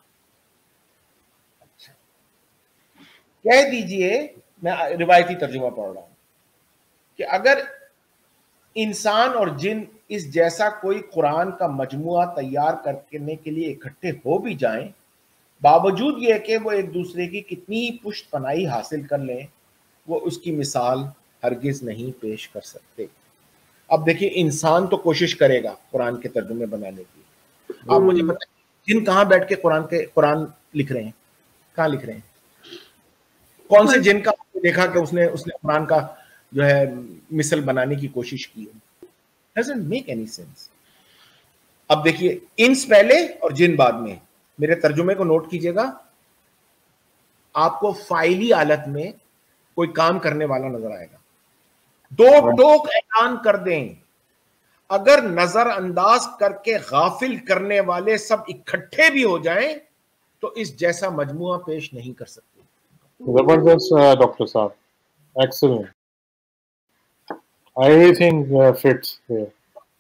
کہہ دیجئے, میں روایتی ترجمہ پڑھ رہا ہوں, کہ اگر انسان اور جن اس جیسا کوئی قرآن کا مجموعہ تیار کرنے کے لیے اکٹھے ہو بھی جائیں, باوجود یہ کہ وہ ایک دوسرے کی کتنی ہی پشت پناہی حاصل کر لیں, وہ اس کی مثال ہرگز نہیں پیش کر سکتے. اب دیکھیے, انسان تو کوشش کرے گا قرآن کے ترجمے بنانے کی. آپ مجھے بتائیں جن کہاں بیٹھ کے قرآن لکھ رہے ہیں, کہاں لکھ رہے ہیں؟ کون سے جن کا دیکھا کہ اس نے قرآن کا جو ہے مثل بنانے کی کوشش کی ہے؟ Doesn't make any sense. اب دیکھیے, انس پہلے اور جن بعد میں. میرے ترجمے کو نوٹ کیجئے گا, آپ کو فائلی حالت میں کوئی کام کرنے والا نظر آئے گا. دو ٹوک اعلان کر دیں, اگر نظر انداز کر کے غافل کرنے والے سب اکٹھے بھی ہو جائیں تو اس جیسا مجموعہ پیش نہیں کر سکتے. زبردست ڈاکٹر صاحب, excellent. Everything fits here.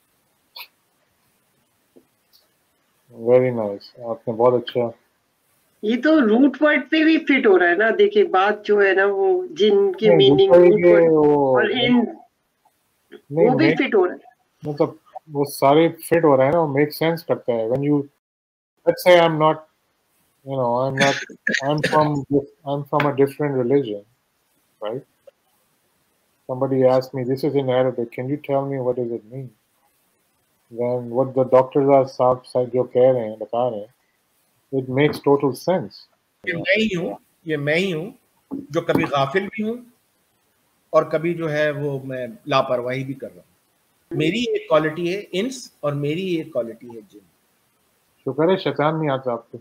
Very nice. آپ نے بہت اچھا. یہ تو روٹ ورڈ پہ بھی فٹ ہو رہا ہے نا. دیکھیں بات جو ہے نا, وہ جن کی میننگ روٹ ورڈ اور ان وہ بھی فٹ ہو رہا ہے. مطلب وہ سارے فٹ ہو رہے ہیں نا, وہ میک سینس کرتا ہے. when you let's say I'm not, you know, I'm from a different religion, right? Somebody asked me, this is in Arabic, can you tell me what does it mean? Then what the doctors are صاحب جو کہہ رہے ہیں, بتا رہے ہیں, it makes total sense. یہ میں ہی ہوں جو کبھی غافل بھی ہوں اور کبھی جو ہے وہ میں لاپرواہی بھی کر رہا ہوں. میری ایک کوالٹی ہے انس اور میری ایک کوالٹی ہے جن. شکر ہے شیطان نہیں آتا آپ کو.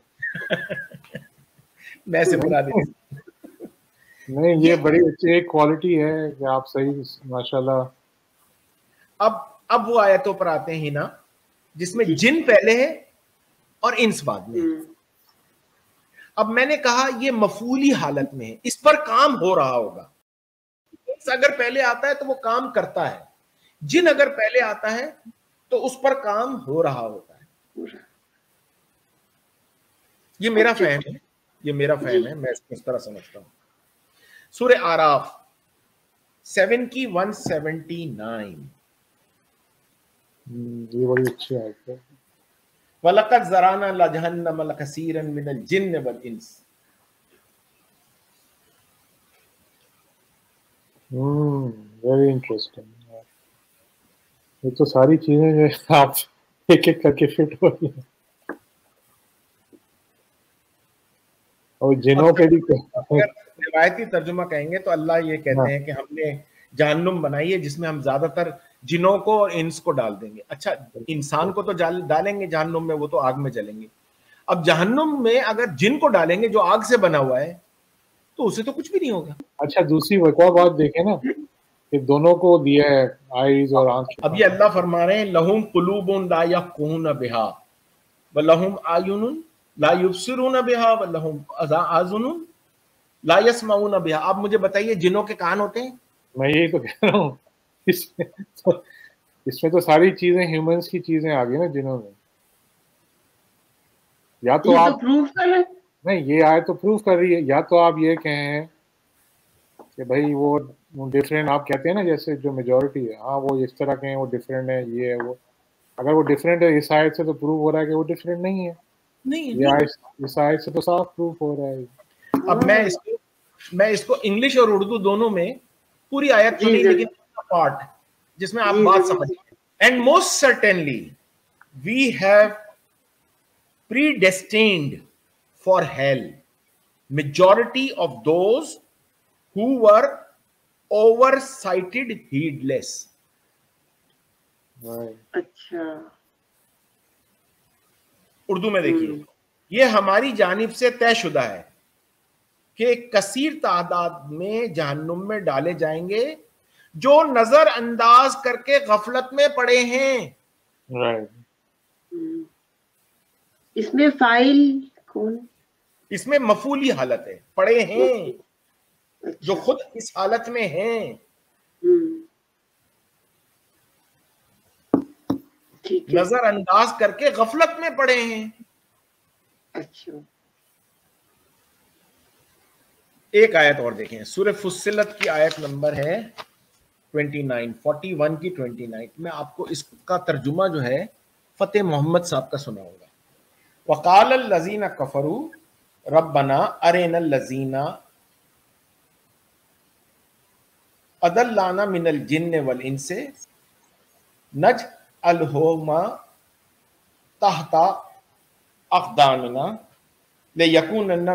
میں سے بلا دیں. نہیں, یہ بڑی اچھی ایک کوالٹی ہے کہ آپ صحیح, ماشاءاللہ. اب وہ آیتوں پر آتے ہیں نا جس میں جن پہلے ہے اور انس بعد میں. اب میں نے کہا یہ مفعولی حالت میں ہے, اس پر کام ہو رہا ہوگا. انس اگر پہلے آتا ہے تو وہ کام کرتا ہے, جن اگر پہلے آتا ہے تو اس پر کام ہو رہا ہوتا ہے. یہ میرا فہم ہے, میں اس طرح سمجھتا ہوں. سورہ آراف 7 کی 179. یہ بڑی اچھی آیت ہے. وَلَقَدْ زَرَعْنَا لَجَهَنَّمَ لَكَثِيرًا مِنَ الْجِنِّ وَالْإِنسِ. Very interesting. یہ تو ساری چیزیں جو آپ ایک ایک کر کے فٹ ہو رہی ہیں. اور جنوں کے بھی اگر روایتی ترجمہ کہیں گے تو اللہ یہ کہتے ہیں کہ ہم نے جہنم بنائی ہے جس میں ہم زیادہ تر جنوں کو اور انس کو ڈال دیں گے. اچھا انسان کو تو ڈالیں گے جہنم میں, وہ تو آگ میں جلیں گے. اب جہنم میں اگر جن کو ڈالیں گے جو آگ سے بنا ہوا ہے تو اسے تو کچھ بھی نہیں ہوگا. اچھا دوسری ایک اور بات دیکھیں نا کہ دونوں کو دیا ہے آئیز اور آنکھ. اب یہ اللہ فرما رہے ہیں لہم قلوب لا یفقہون بہا ولہم اعین لا یبصرون بہا ولہم اذن لا یسمعون بہا. آپ مجھے بتائیے جنوں کے کان ہوتے ہیں؟ میں یہی تو کہہ رہا ہوں اس میں تو ساری چیزیں ہیومنس کی چیزیں آ گئی نا جنہوں میں. یا تو آپ پروف کر رہے نہیں, یہ آئے تو پروف کر رہی ہے. یا تو آپ یہ کہیں کہ بھائی وہ ڈفرینٹ آپ کہتے ہیں نا جیسے جو میجورٹی ہے, ہاں وہ اس طرح کہیں وہ ڈفرینٹ ہے, یہ ہے وہ. اگر وہ ڈفرینٹ ہے اس آیت سے تو پروف ہو رہا ہے کہ وہ ڈفرینٹ نہیں ہے. یہ آیت اس آیت سے تو صاف پروف ہو رہا ہے. اب میں اس کو انگلش اور اردو دونوں میں پوری آیت تو نہیں لیکن پارٹ جس میں آپ بات سمجھیں. And most certainly we have predestined for hell majority of those who were oversighted heedless. اچھا اردو میں دیکھیے, یہ ہماری جانب سے طے شدہ ہے کہ کثیر تعداد میں جہنم میں ڈالے جائیں گے جو نظر انداز کر کے غفلت میں پڑے ہیں. اس میں فائل کون؟ اس میں مفعولی حالت ہے, پڑے ہیں جو خود اس حالت میں ہیں. نظر انداز کر کے غفلت میں پڑے ہیں. اچھا ایک آیت اور دیکھیں, سورہ فصلت کی آیت نمبر ہے 29 41 کی 29. میں آپ کو اس کا ترجمہ جو ہے فتح محمد صاحب کا سناؤں گا. وقال الذین کفروا ربنا ارنا الذین اضلانا من الجن والانس نجعلہما تحت اقدامنا لیکونن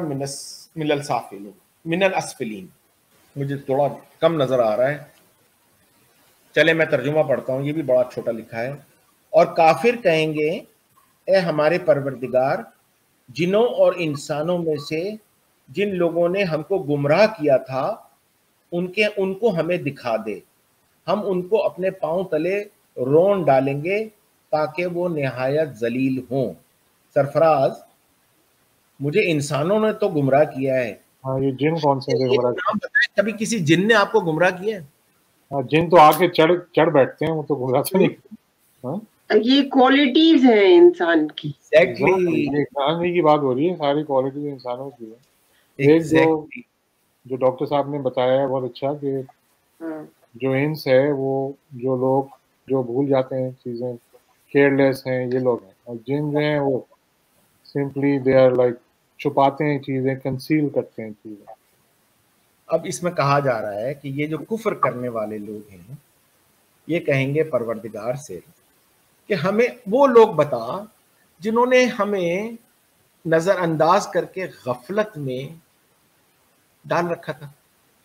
من الاسفلین. مجھے تھوڑا کم نظر آ رہا ہے, چلے میں ترجمہ پڑھتا ہوں, یہ بھی بڑا چھوٹا لکھا ہے. اور کافر کہیں گے اے ہمارے پروردگار جنوں اور انسانوں میں سے جن لوگوں نے ہم کو گمراہ کیا تھا ان کو ہمیں دکھا دے, ہم ان کو اپنے پاؤں تلے رون ڈالیں گے تاکہ وہ نہایت ذلیل ہوں. سرفراز مجھے انسانوں نے تو گمراہ کیا ہے. ہاں یہ جن کون سے گمراہ نام بتائیں کبھی کسی جن نے آپ کو گمراہ کیا ہے؟ جن تو آ کے چڑھ بیٹھتے ہیں, وہ تو گمراہ تو نہیں. یہ کوالٹیز ہیں انسان کی. انسان کی بات ہو رہی ہے, ساری کوالٹیز انسانوں کی ہے. ایک جو ڈاکٹر صاحب نے بتایا ہے بہت اچھا کہ جو انس ہے وہ جو لوگ جو بھول جاتے ہیں چیزیں, کیئر لیس ہیں, یہ لوگ ہیں. اور جن جو ہیں وہ سمپلی دے آر لائک چھپاتے ہیں چیزیں, کنسیل کرتے ہیں چیزیں. اب اس میں کہا جا رہا ہے کہ یہ جو کفر کرنے والے لوگ ہیں یہ کہیں گے پروردگار سے کہ ہمیں وہ لوگ بتا جنہوں نے ہمیں نظر انداز کر کے غفلت میں ڈال رکھا تھا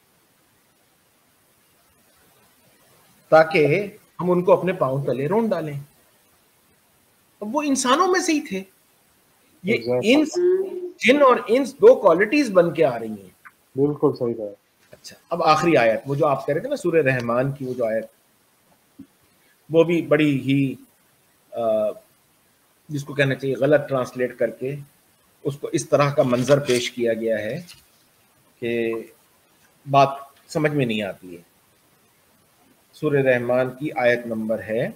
تاکہ ہم ان کو اپنے پاؤں تلے رون ڈالیں. اب وہ انسانوں میں سے ہی تھے. یہ انس جن اور انس دو کوالٹیز بن کے آ رہی ہیں. بالکل صحیح کہا. اچھا اب آخری آیت وہ جو آپ کہہ رہے تھے نا سورہ رحمان کی وہ جو آیت, وہ بھی بڑی ہی جس کو کہنا چاہیے غلط ٹرانسلیٹ کر کے اس کو اس طرح کا منظر پیش کیا گیا ہے کہ بات سمجھ میں نہیں آتی ہے. سورہ رحمان کی آیت نمبر ہے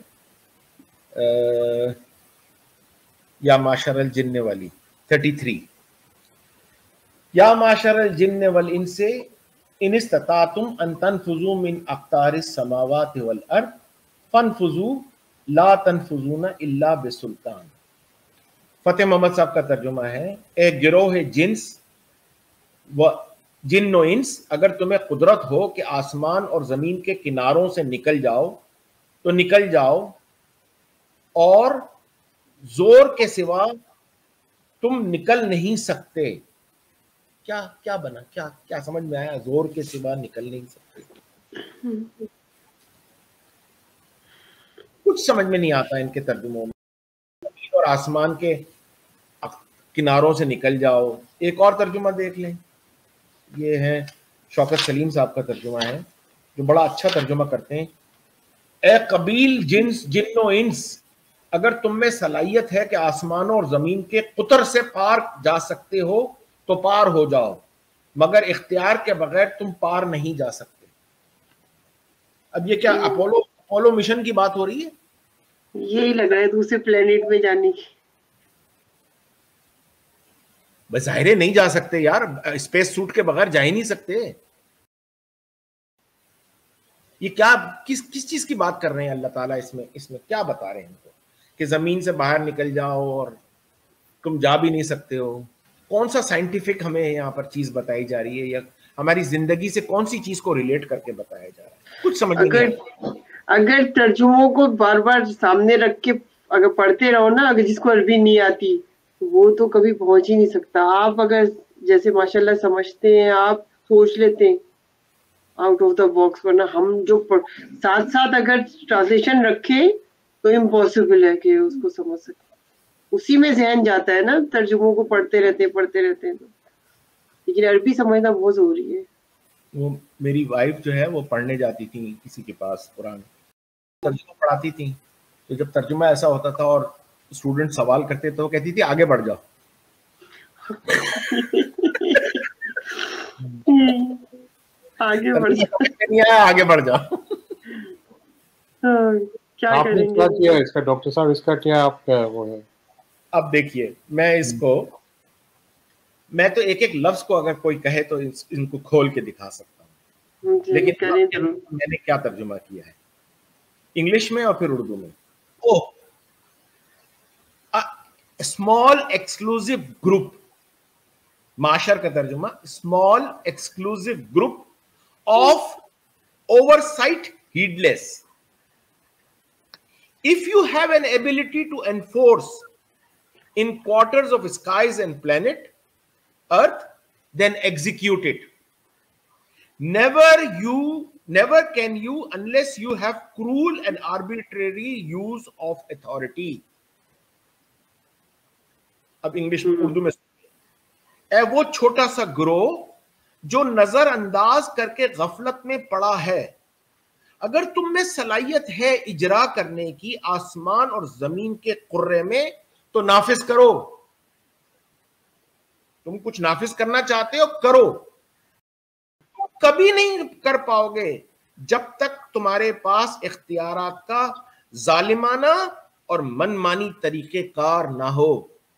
یا معشر الجن والی 33. یا معشر الجن والانس ان استطعتم ان تنفذوا من اقطار السماوات والارض فانفذوا لا تنفذون الا بسلطان. فتح محمد صاحب کا ترجمہ ہے ایک گروہ جنس و جن و انس اگر تمہیں قدرت ہو کہ آسمان اور زمین کے کناروں سے نکل جاؤ تو نکل جاؤ، اور زور کے سوا تم نکل نہیں سکتے. کیا بنا، کیا سمجھ میں آیا؟ زور کے سوا نکل نہیں سکتے. کچھ سمجھ میں نہیں آتا ان کے ترجموں میں. زمین اور آسمان کے کناروں سے نکل جاؤ. ایک اور ترجمہ دیکھ لیں، یہ ہے شوکت سلیم صاحب کا ترجمہ ہے جو بڑا اچھا ترجمہ کرتے ہیں. اے قبیل جنس جن و انس، اگر تم میں صلاحیت ہے کہ آسمانوں اور زمین کے قطر سے پار جا سکتے ہو تو پار ہو جاؤ، مگر اختیار کے بغیر تم پار نہیں جا سکتے. اب یہ کیا اپولو مشن کی بات ہو رہی ہے؟ یہی لگ رہا ہے دوسرے پلینٹ میں جانے کی. بظاہر نہیں جا سکتے یار، اسپیس سوٹ کے بغیر جا ہی نہیں سکتے. یہ کیا کس چیز کی بات کر رہے ہیں اللہ تعالیٰ؟ اس میں کیا بتا رہے ہیں ان کو کہ زمین سے باہر نکل جاؤ اور تم جا بھی نہیں سکتے ہو؟ کون سا سائنٹیفک ہمیں یہاں پر چیز بتائی جا رہی ہے، یا ہماری زندگی سے کون سی چیز کو ریلیٹ کر کے بتایا جا رہا ہے؟ کچھ سمجھ نہیں آتا. اگر ترجموں کو بار بار سامنے رکھ کے اگر پڑھتے رہو نا، اگر جس کو عربی نہیں آتی وہ تو کبھی پہنچ ہی نہیں سکتا. آپ اگر جیسے ماشاءاللہ سمجھتے ہیں، آپ سوچ لیتے ہیں آؤٹ آف دا باکس، ورنہ ہم جو ساتھ ساتھ اگر ٹرانسلیشن رکھیں تو امپاسبل ہے کہ اس کو سمجھ سکیں. اسی میں ذہن جاتا ہے نا، ترجموں کو پڑھتے رہتے ہیں تو. لیکن عربی سمجھنا بہت ضروری ہے. وہ میری وائف جو ہے وہ پڑھنے جاتی تھی کسی کے پاس، قرآن ترجمہ پڑھاتی تھی، تو جب ترجمہ ایسا ہوتا تھا اور اسٹوڈنٹ سوال کرتے تو وہ کہتی تھی آگے بڑھ جاؤ. آگے بڑھ جاؤ. کیا کریں گے اس کا ڈاکٹر صاحب، اس کا کیا آپ وہ ہے؟ اب دیکھیے میں تو ایک لفظ کو اگر کوئی کہے تو ان کو کھول کے دکھا سکتا ہوں، لیکن میں نے کیا ترجمہ کیا ہے انگلش میں اور پھر اردو میں. اسمال ایکسکلوزیو گروپ، معاشر کا ترجمہ small exclusive group of oversight headless. If you have an ability to enforce in quarters of skies and planet earth, then execute it. Never can you unless you have cruel and arbitrary use of authority. اب English میں اردو میں اے وہ چھوٹا سا گروہ جو نظر انداز کر کے غفلت میں پڑا ہے، اگر تم میں صلاحیت ہے اجرا کرنے کی آسمان اور زمین کے قرے میں تو نافذ کرو. تم کچھ نافذ کرنا چاہتے ہو، کرو. تم کبھی نہیں کر پاؤ گے جب تک تمہارے پاس اختیارات کا ظالمانہ اور من مانی طریقہ کار نہ ہو.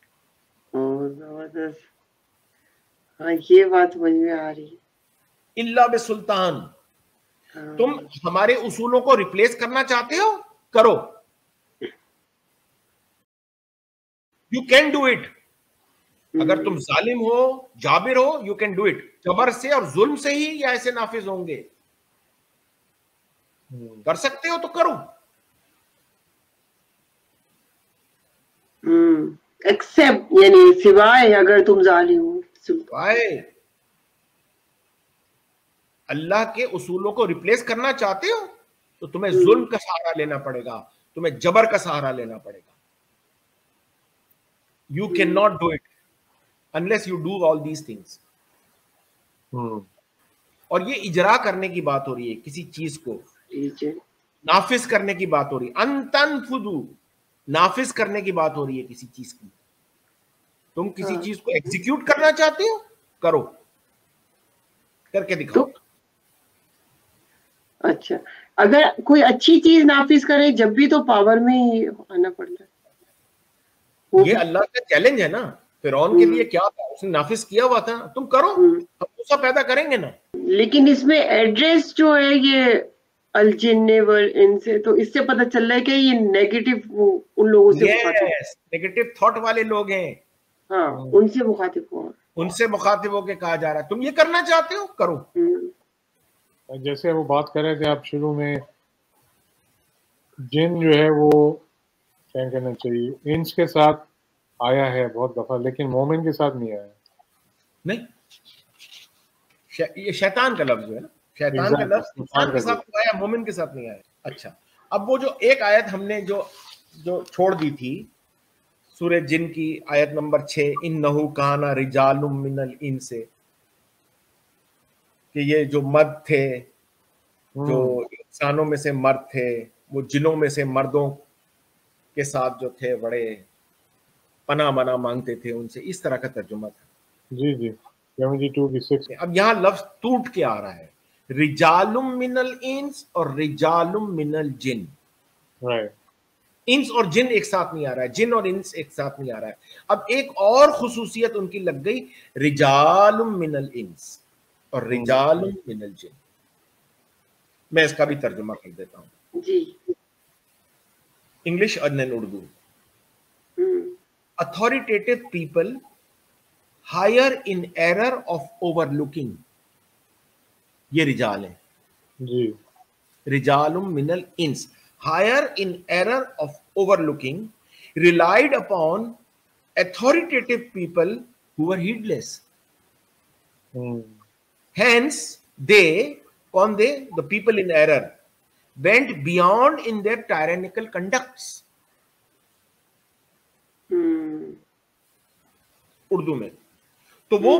یہ بات سمجھ میں آ رہی ہے. الا بسلطان. تم ہمارے اصولوں کو ریپلیس کرنا چاہتے ہو، کرو. You can do it. اگر تم ظالم ہو، جابر ہو، یو کین ڈو اٹ. جبر سے اور ظلم سے ہی یہ ایسے نافذ ہوں گے. کر سکتے ہو تو کرو. ایکسپٹ یعنی سوائے اگر تم ظالم ہو، سوائے اللہ کے اصولوں کو ریپلیس کرنا چاہتے ہو تو تمہیں ظلم کا سہارا لینا پڑے گا، تمہیں جبر کا سہارا لینا پڑے گا. You can not do it unless you do all these things. اور یہ اجرا کرنے کی بات ہو رہی ہے، کسی چیز کو نافذ کرنے کی بات ہو رہی ہے. ان تنفذوا، نافذ کرنے کی بات ہو رہی ہے کسی چیز کی. تم کسی چیز کو ایگزیکیوٹ کرنا چاہتے ہو، کرو، کر کے دکھاؤ. اچھا، اگر کوئی اچھی چیز نافذ کرے جب بھی تو پاور میں ہی آنا پڑتا ہے. یہ اللہ کا چیلنج ہے نا. فرعون کے لیے کیا تھا، اس نے نافذ کیا ہوا تھا، تم کرو، ہم غصہ پیدا کریں گے نا. لیکن اس میں ایڈریس جو ہے یہ الجن والانس سے، تو اس سے پتہ چل رہا ہے کہ یہ نیگیٹو ان لوگوں سے مخاطب، یس، نیگیٹو تھاٹ والے لوگ ہیں، ہاں ان سے مخاطب ہوا. ان سے مخاطب ہو کے کہا جا رہا ہے تم یہ کرنا چاہتے ہو کرو. جیسے وہ بات کر رہے تھے آپ شروع میں، جن جو ہے وہ کیا کہنا چاہیے انس کے ساتھ آیا ہے بہت دفعہ، لیکن مومن کے ساتھ نہیں آیا. نہیں، یہ شیطان کا لفظ ہے نا، شیطان کا لفظ انسان کے ساتھ آیا، مومن کے ساتھ نہیں آیا. اچھا، اب وہ جو ایک آیت ہم نے جو چھوڑ دی تھی سورہ جن کی، آیت نمبر 6، انہو کان رجال من الانس، کہ یہ جو مرد تھے جو انسانوں میں سے مرد تھے وہ جنوں میں سے مردوں کے ساتھ جو تھے بڑے پناہ منا مانگتے تھے ان سے، اس طرح کا ترجمہ تھا. جی جی 72 کی 6. اب یہاں لفظ ٹوٹ کے آ رہا ہے، رجال من الانس اور رجال من الجن. انس اور جن ایک ساتھ نہیں آ رہا ہے، جن اور انس ایک ساتھ نہیں آ رہا ہے. اب ایک اور خصوصیت ان کی لگ گئی، رجال من الانس اور رجال من الجن. میں اس کا بھی ترجمہ کر دیتا ہوں جی، انگلش اور دین Urdu. authoritative people higher in error of overlooking، یہ رجال ہیں. جی رجال من الانس higher in error of overlooking relied upon authoritative people who were heedless. Hence the people in error went beyond in their tyrannical conducts. Urdu میں تو وہ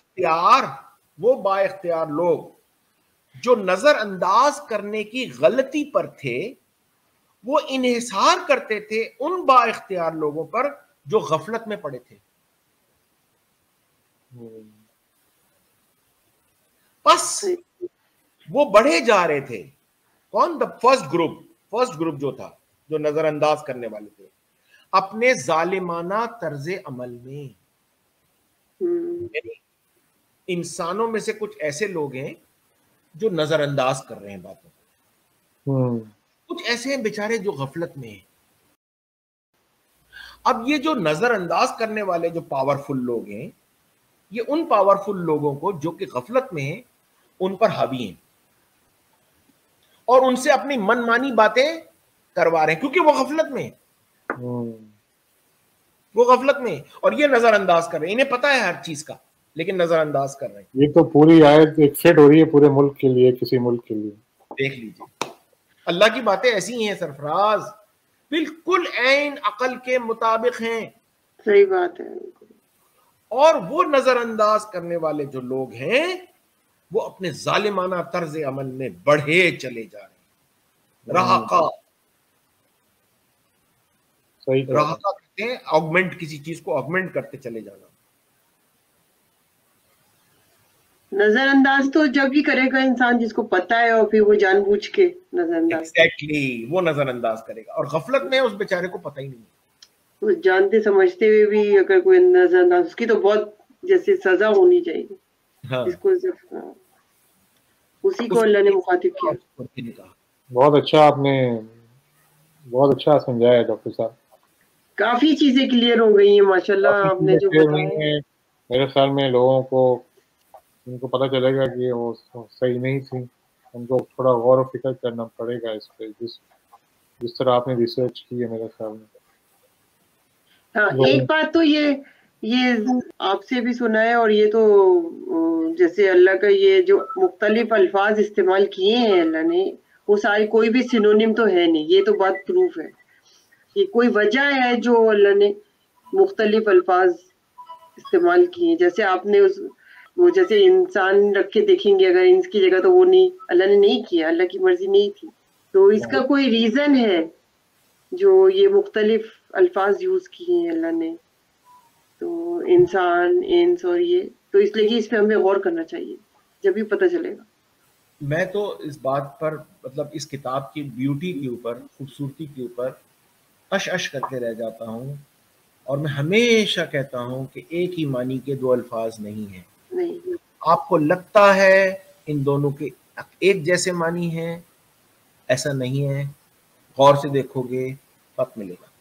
با اختیار لوگ جو نظر انداز کرنے کی غلطی پر تھے، وہ انحصار کرتے تھے ان با اختیار لوگوں پر جو غفلت میں پڑے تھے. بس وہ بڑھے جا رہے تھے. کون؟ دا فرسٹ گروپ جو تھا، جو نظر انداز کرنے والے تھے اپنے ظالمانہ طرز عمل میں. یعنی انسانوں میں سے کچھ ایسے لوگ ہیں جو نظر انداز کر رہے ہیں باتوں کو، کچھ ایسے ہیں بیچارے جو غفلت میں ہیں. اب یہ جو نظر انداز کرنے والے جو پاورفل لوگ ہیں، یہ ان پاورفل لوگوں کو جو کہ غفلت میں ہیں ان پر حاوی ہیں اور ان سے اپنی من مانی باتیں کروا رہے ہیں، کیونکہ وہ غفلت میں ہیں. وہ غفلت میں اور یہ نظر انداز کر رہے ہیں، انہیں پتا ہے ہر چیز کا لیکن نظر انداز کر رہے ہیں. یہ تو پوری آیت ایک فٹ ہو رہی ہے پورے ملک کے لیے، کسی ملک کے لیے. دیکھ لیجیے، اللہ کی باتیں ایسی ہی ہیں سرفراز، بالکل عین عقل کے مطابق ہیں. صحیح بات ہے. اور وہ نظر انداز کرنے والے جو لوگ ہیں وہ اپنے ظالمانہ طرز عمل میں بڑھے چلے جا رہے ہیں. رہاقہ کہتے ہیں آگمنٹ، کسی چیز کو آگمنٹ کرتے چلے جانا. نظر انداز تو جب ہی کرے گا انسان جس کو پتا ہے، اور پھر وہ جان بوجھ کے نظر انداز. ایگزیکٹلی، وہ نظر انداز کرے گا. اور غفلت میں اس بیچارے کو پتہ ہی نہیں ہے، وہ جانتے سمجھتے ہوئے بھی اگر کوئی نظر انداز، اس کی تو بہت جیسے سزا ہونی چاہیے. جس کو اسی کو اللہ نے مخاطب کیا. بہت اچھا، آپ نے بہت اچھا سمجھایا ڈاکٹر صاحب. کافی چیزیں کلیئر ہو گئی ہیں ماشاءاللہ آپ نے جو بتایا. میرے خیال میں لوگوں کو ان کو پتہ چلے گا کہ وہ صحیح نہیں تھی. ان کو تھوڑا غور و فکر کرنا پڑے گا اس پہ، جس طرح آپ نے ریسرچ کی ہے میرے خیال میں. ہاں، ایک بات تو یہ آپ سے بھی سنا ہے، اور یہ تو جیسے اللہ کا یہ جو مختلف الفاظ استعمال کیے ہیں اللہ نے، وہ سارے کوئی بھی سینونیم تو ہے نہیں. یہ تو بات پروف ہے کہ کوئی وجہ ہے جو اللہ نے مختلف الفاظ استعمال کیے. جیسے آپ نے وہ جیسے انسان رکھ کے دیکھیں گے، اگر انس کی جگہ تو وہ نہیں، اللہ نے نہیں کیا، اللہ کی مرضی نہیں تھی. تو اس کا کوئی ریزن ہے جو یہ مختلف الفاظ یوز کیے ہیں اللہ نے. تو انسان، انس اور یہ تو اس لیے کہ اس پہ ہمیں غور کرنا چاہیے، جب بھی پتہ چلے گا. میں تو اس بات پر مطلب اس کتاب کی بیوٹی کے اوپر، خوبصورتی کے اوپر اش کر کے رہ جاتا ہوں. اور میں ہمیشہ کہتا ہوں کہ ایک ہی معنی کے دو الفاظ نہیں ہیں. نہیں، آپ کو لگتا ہے ان دونوں کے ایک جیسے معنی ہیں، ایسا نہیں ہے, غور سے دیکھو گے وقت ملے گا.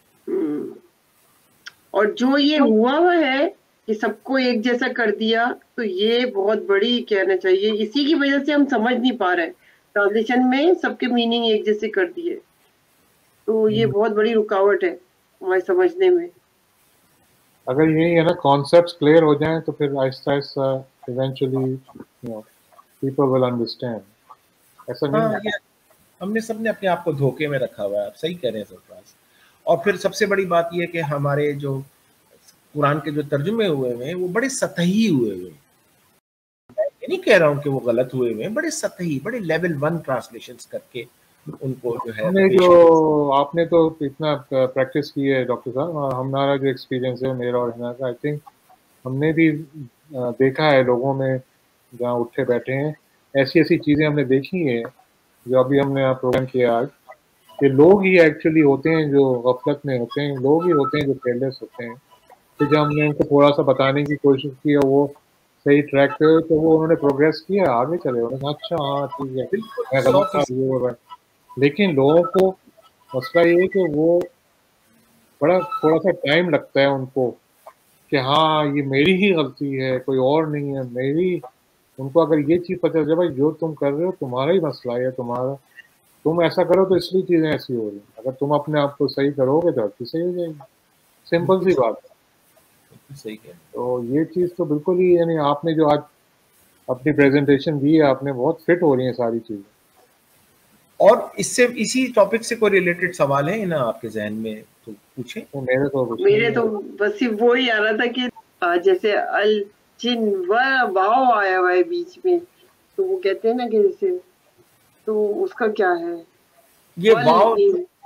اور جو یہ ہوا ہوا ہے کہ سب کو ایک جیسا کر دیا, تو یہ بہت بڑی کہنا چاہیے, اسی کی وجہ سے ہم سمجھ نہیں پا رہے, ٹرانسلیشن میں سب کے میننگ ایک جیسے کر دیے, تو یہ بہت بڑی رکاوٹ ہے ہمارے سمجھنے میں. اگر یہی ہے نا کانسیپٹس کلیئر ہو جائیں تو پھر آہستہ آہستہ ایونچولی پیپل ول انڈرسٹینڈ. ایسا نہیں ہے. ہم نے سب نے اپنے آپ کو دھوکے میں رکھا ہوا ہے, آپ صحیح کہہ رہے ہیں سرفراز. اور پھر سب سے بڑی بات یہ کہ ہمارے جو قرآن کے جو ترجمے ہوئے ہوئے ہیں وہ بڑے سطحی ہوئے ہوئے ہیں. میں نہیں کہہ رہا ہوں کہ وہ غلط ہوئے ہوئے ہیں, بڑے سطحی, بڑے لیول 1 ٹرانسلیشنز کر کے ان کو جو ہے آپ نے تو اتنا پریکٹس کی ہے ڈاکٹر صاحب, ہمارا جو ایکسپیرینس ہے میرا اور ہنا کا, آئی تھنک ہم نے بھی دیکھا ہے لوگوں میں جہاں اٹھے بیٹھے ہیں, ایسی ایسی چیزیں ہم نے دیکھی ہیں جو ابھی ہم نے پروگرام کیا آج, کہ لوگ ہی ایکچولی ہوتے ہیں جو غفلت میں ہوتے ہیں, لوگ ہی ہوتے ہیں جو کیئرلیس ہوتے ہیں. کہ جب ہم نے ان کو تھوڑا سا بتانے کی کوشش کی اور وہ صحیح ٹریک پہ, تو وہ انہوں نے پروگریس کیا, آگے چلے, انہوں نے کہا اچھا ہاں ٹھیک ہے میں غلط تھا یہ ہو رہا ہے. لیکن لوگوں کو مسئلہ یہ ہے کہ وہ بڑا تھوڑا سا ٹائم لگتا ہے ان کو کہ ہاں یہ میری ہی غلطی ہے, کوئی اور نہیں ہے میری. ان کو اگر یہ چیز پتہ چلے بھائی جو تم کر رہے ہو تمہارا ہی مسئلہ ہے, تمہارا تم ایسا کرو تو اس لیے چیزیں ایسی ہو رہی ہیں, اگر تم اپنے آپ کو صحیح کرو گے تو ہر چیز صحیح ہو جائے گی. سمپل سی بات ہے. صحیح کہہ رہے ہیں. تو یہ چیز تو بالکل ہی, یعنی آپ نے جو آج اپنی پریزنٹیشن دی ہے, آپ نے بہت فٹ ہو رہی ہیں ساری چیزیں. اور اس سے اسی ٹاپک سے کوئی ریلیٹڈ سوال ہے نا آپ کے ذہن میں تو پوچھیں. میرے تو بس وہی آ رہا تھا کہ جیسے الجن واؤ آیا ہوا ہے بیچ میں, تو وہ کہتے ہیں نا کہ جیسے, تو اس کا کیا ہے یہ wow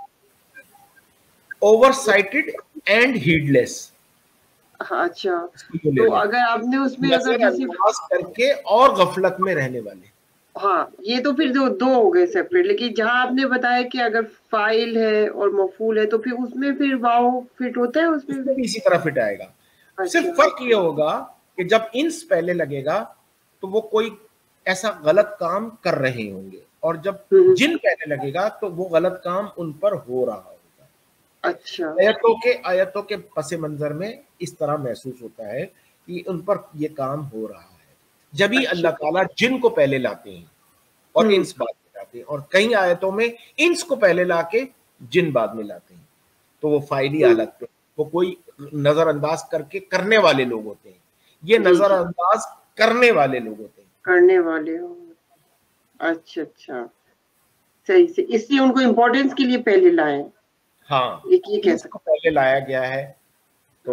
oversighted and headless. اچھا, تو اگر آپ نے اس میں اگر جیسے کر کے اور غفلت میں رہنے والے, ہاں یہ تو پھر دو ہو گئے سیپریٹ. لیکن جہاں آپ نے بتایا کہ اگر فائل ہے اور مفعول ہے تو پھر اس میں پھر واؤ فٹ ہوتا ہے, اس میں بھی اسی طرح فٹ آئے گا. صرف اچھا, فرق یہ ہوگا کہ جب انس پہلے لگے گا تو وہ کوئی ایسا غلط کام کر رہے ہوں گے, اور جب جن پہلے لگے گا تو وہ غلط کام ان پر ہو رہا ہوگا. اچھا, آیتوں کے پس منظر میں اس طرح محسوس ہوتا ہے کہ ان پر یہ کام ہو رہا ہے. جبھی اللہ تعالیٰ جن کو پہلے لاتے ہیں اور انس بعد میں لاتے ہیں, اور کئی آیتوں میں انس کو پہلے لا کے جن بعد میں لاتے ہیں, تو وہ فائلی حالت پہ وہ کوئی نظر انداز کر کے کرنے والے لوگ ہوتے ہیں. یہ نظر انداز کرنے والے لوگ ہوتے ہیں, کرنے والے ہو. اچھا اچھا, صحیح سے, اس لیے ان کو امپورٹینس کے لیے پہلے لائے. ہاں, اس کو پہلے لایا گیا ہے. تو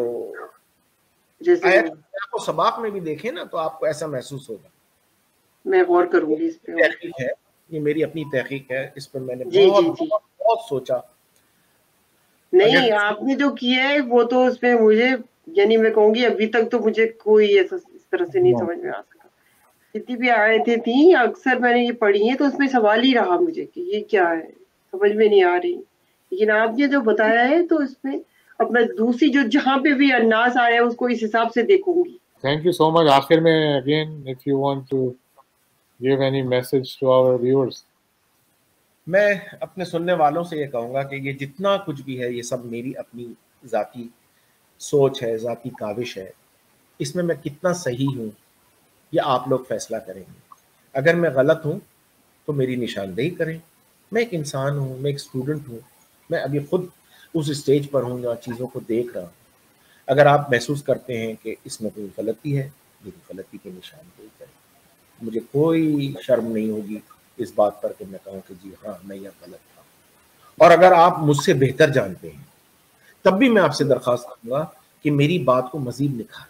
جیسے آپ کو سباق میں بھی دیکھیں نا تو آپ کو ایسا محسوس ہوگا. میں غور کروں گی اس پہ. تحقیق ہے, یہ میری اپنی تحقیق ہے, اس پر میں نے بہت سوچا. نہیں, آپ نے جو کیا ہے وہ تو اس میں مجھے, یعنی میں کہوں گی ابھی تک تو مجھے کوئی ایسا اس طرح سے نہیں سمجھ میں آ سکا. جتنی بھی آیتیں تھیں اکثر میں نے یہ پڑھی ہیں تو اس میں سوال ہی رہا مجھے کہ یہ کیا ہے, سمجھ میں نہیں آ رہی. لیکن آپ نے جو بتایا ہے تو اس میں اب میں دوسری جو جہاں پہ بھی الناس آیا اس کو اس حساب سے دیکھوں گی. Thank you so much. آخر میں again if you want to give any message to our viewers. میں اپنے سننے والوں سے یہ کہوں گا کہ یہ جتنا کچھ بھی ہے یہ سب میری اپنی ذاتی سوچ ہے, ذاتی کاوش ہے. اس میں کتنا صحیح ہوں یہ آپ لوگ فیصلہ کریں گے. اگر میں غلط ہوں تو میری نشاندہی کریں. میں ایک انسان ہوں, میں ایک اسٹوڈنٹ ہوں, میں ابھی خود اس اسٹیج پر ہوں جہاں چیزوں کو دیکھ رہا ہوں. اگر آپ محسوس کرتے ہیں کہ اس میں کوئی غلطی ہے, میری غلطی کی نشاندہی کریں. مجھے کوئی شرم نہیں ہوگی اس بات پر کہ میں کہوں کہ جی ہاں میں یہ غلط تھا. اور اگر آپ مجھ سے بہتر جانتے ہیں تب بھی میں آپ سے درخواست کروں گا کہ میری بات کو مزید نکھاریں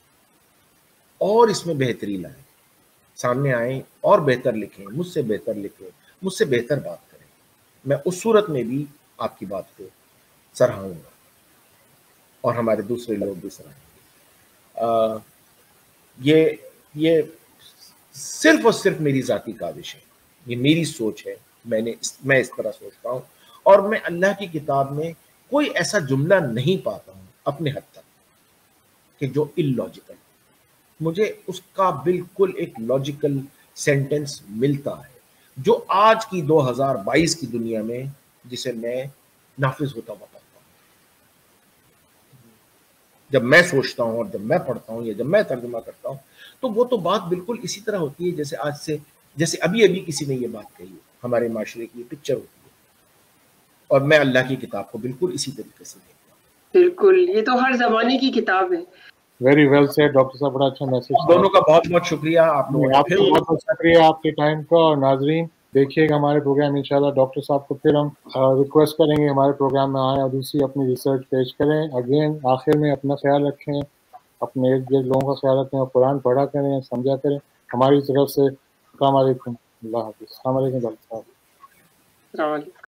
اور اس میں بہتری لائیں, سامنے آئیں اور بہتر لکھیں, مجھ سے بہتر لکھیں, مجھ سے بہتر بات کریں. میں اس صورت میں بھی آپ کی بات کو سراہوں گا اور ہمارے دوسرے لوگ بھی سراہیں گے. یہ صرف اور صرف میری ذاتی کاوش ہے, یہ میری سوچ ہے. میں اس طرح سوچتا ہوں, اور میں اللہ کی کتاب میں کوئی ایسا جملہ نہیں پاتا ہوں اپنے حد تک کہ جو اللاجیکل. مجھے اس کا بالکل ایک لاجیکل سینٹنس ملتا ہے, جو آج کی 2022 کی دنیا میں جسے میں نافذ ہوتا ہوا پاتا ہوں. جب میں سوچتا ہوں اور جب میں پڑھتا ہوں یا جب میں ترجمہ کرتا ہوں تو وہ تو بات بالکل اسی طرح ہوتی ہے جیسے آج سے جیسے ابھی کسی نے یہ بات کہی ہے. ہمارے معاشرے کی یہ پکچر ہوتی ہے اور میں اللہ کی کتاب کو بالکل اسی طریقے سے دیکھتا ہوں. بالکل, یہ تو ہر زمانے کی کتاب ہے. ویری ویل سیڈ ڈاکٹر صاحب, بڑا اچھا میسج. دونوں کا بہت بہت شکریہ. آپ لوگوں آپ کو بہت بہت شکریہ آپ کے ٹائم کا. اور ناظرین دیکھیے گا ہمارے پروگرام انشاءاللہ. ڈاکٹر صاحب کو پھر ہم ریکویسٹ کریں گے ہمارے پروگرام میں آئیں اور دوسری اپنی ریسرچ پیش کریں. اگین آخر میں اپنا خیال رکھیں, اپنے ارد گرد لوگوں کا خیال رکھیں اور قرآن پڑھا کریں, سمجھا کریں. ہماری طرف سے السلام علیکم. اللہ حافظ. السلام علیکم ڈاکٹر صاحب. السلام علیکم.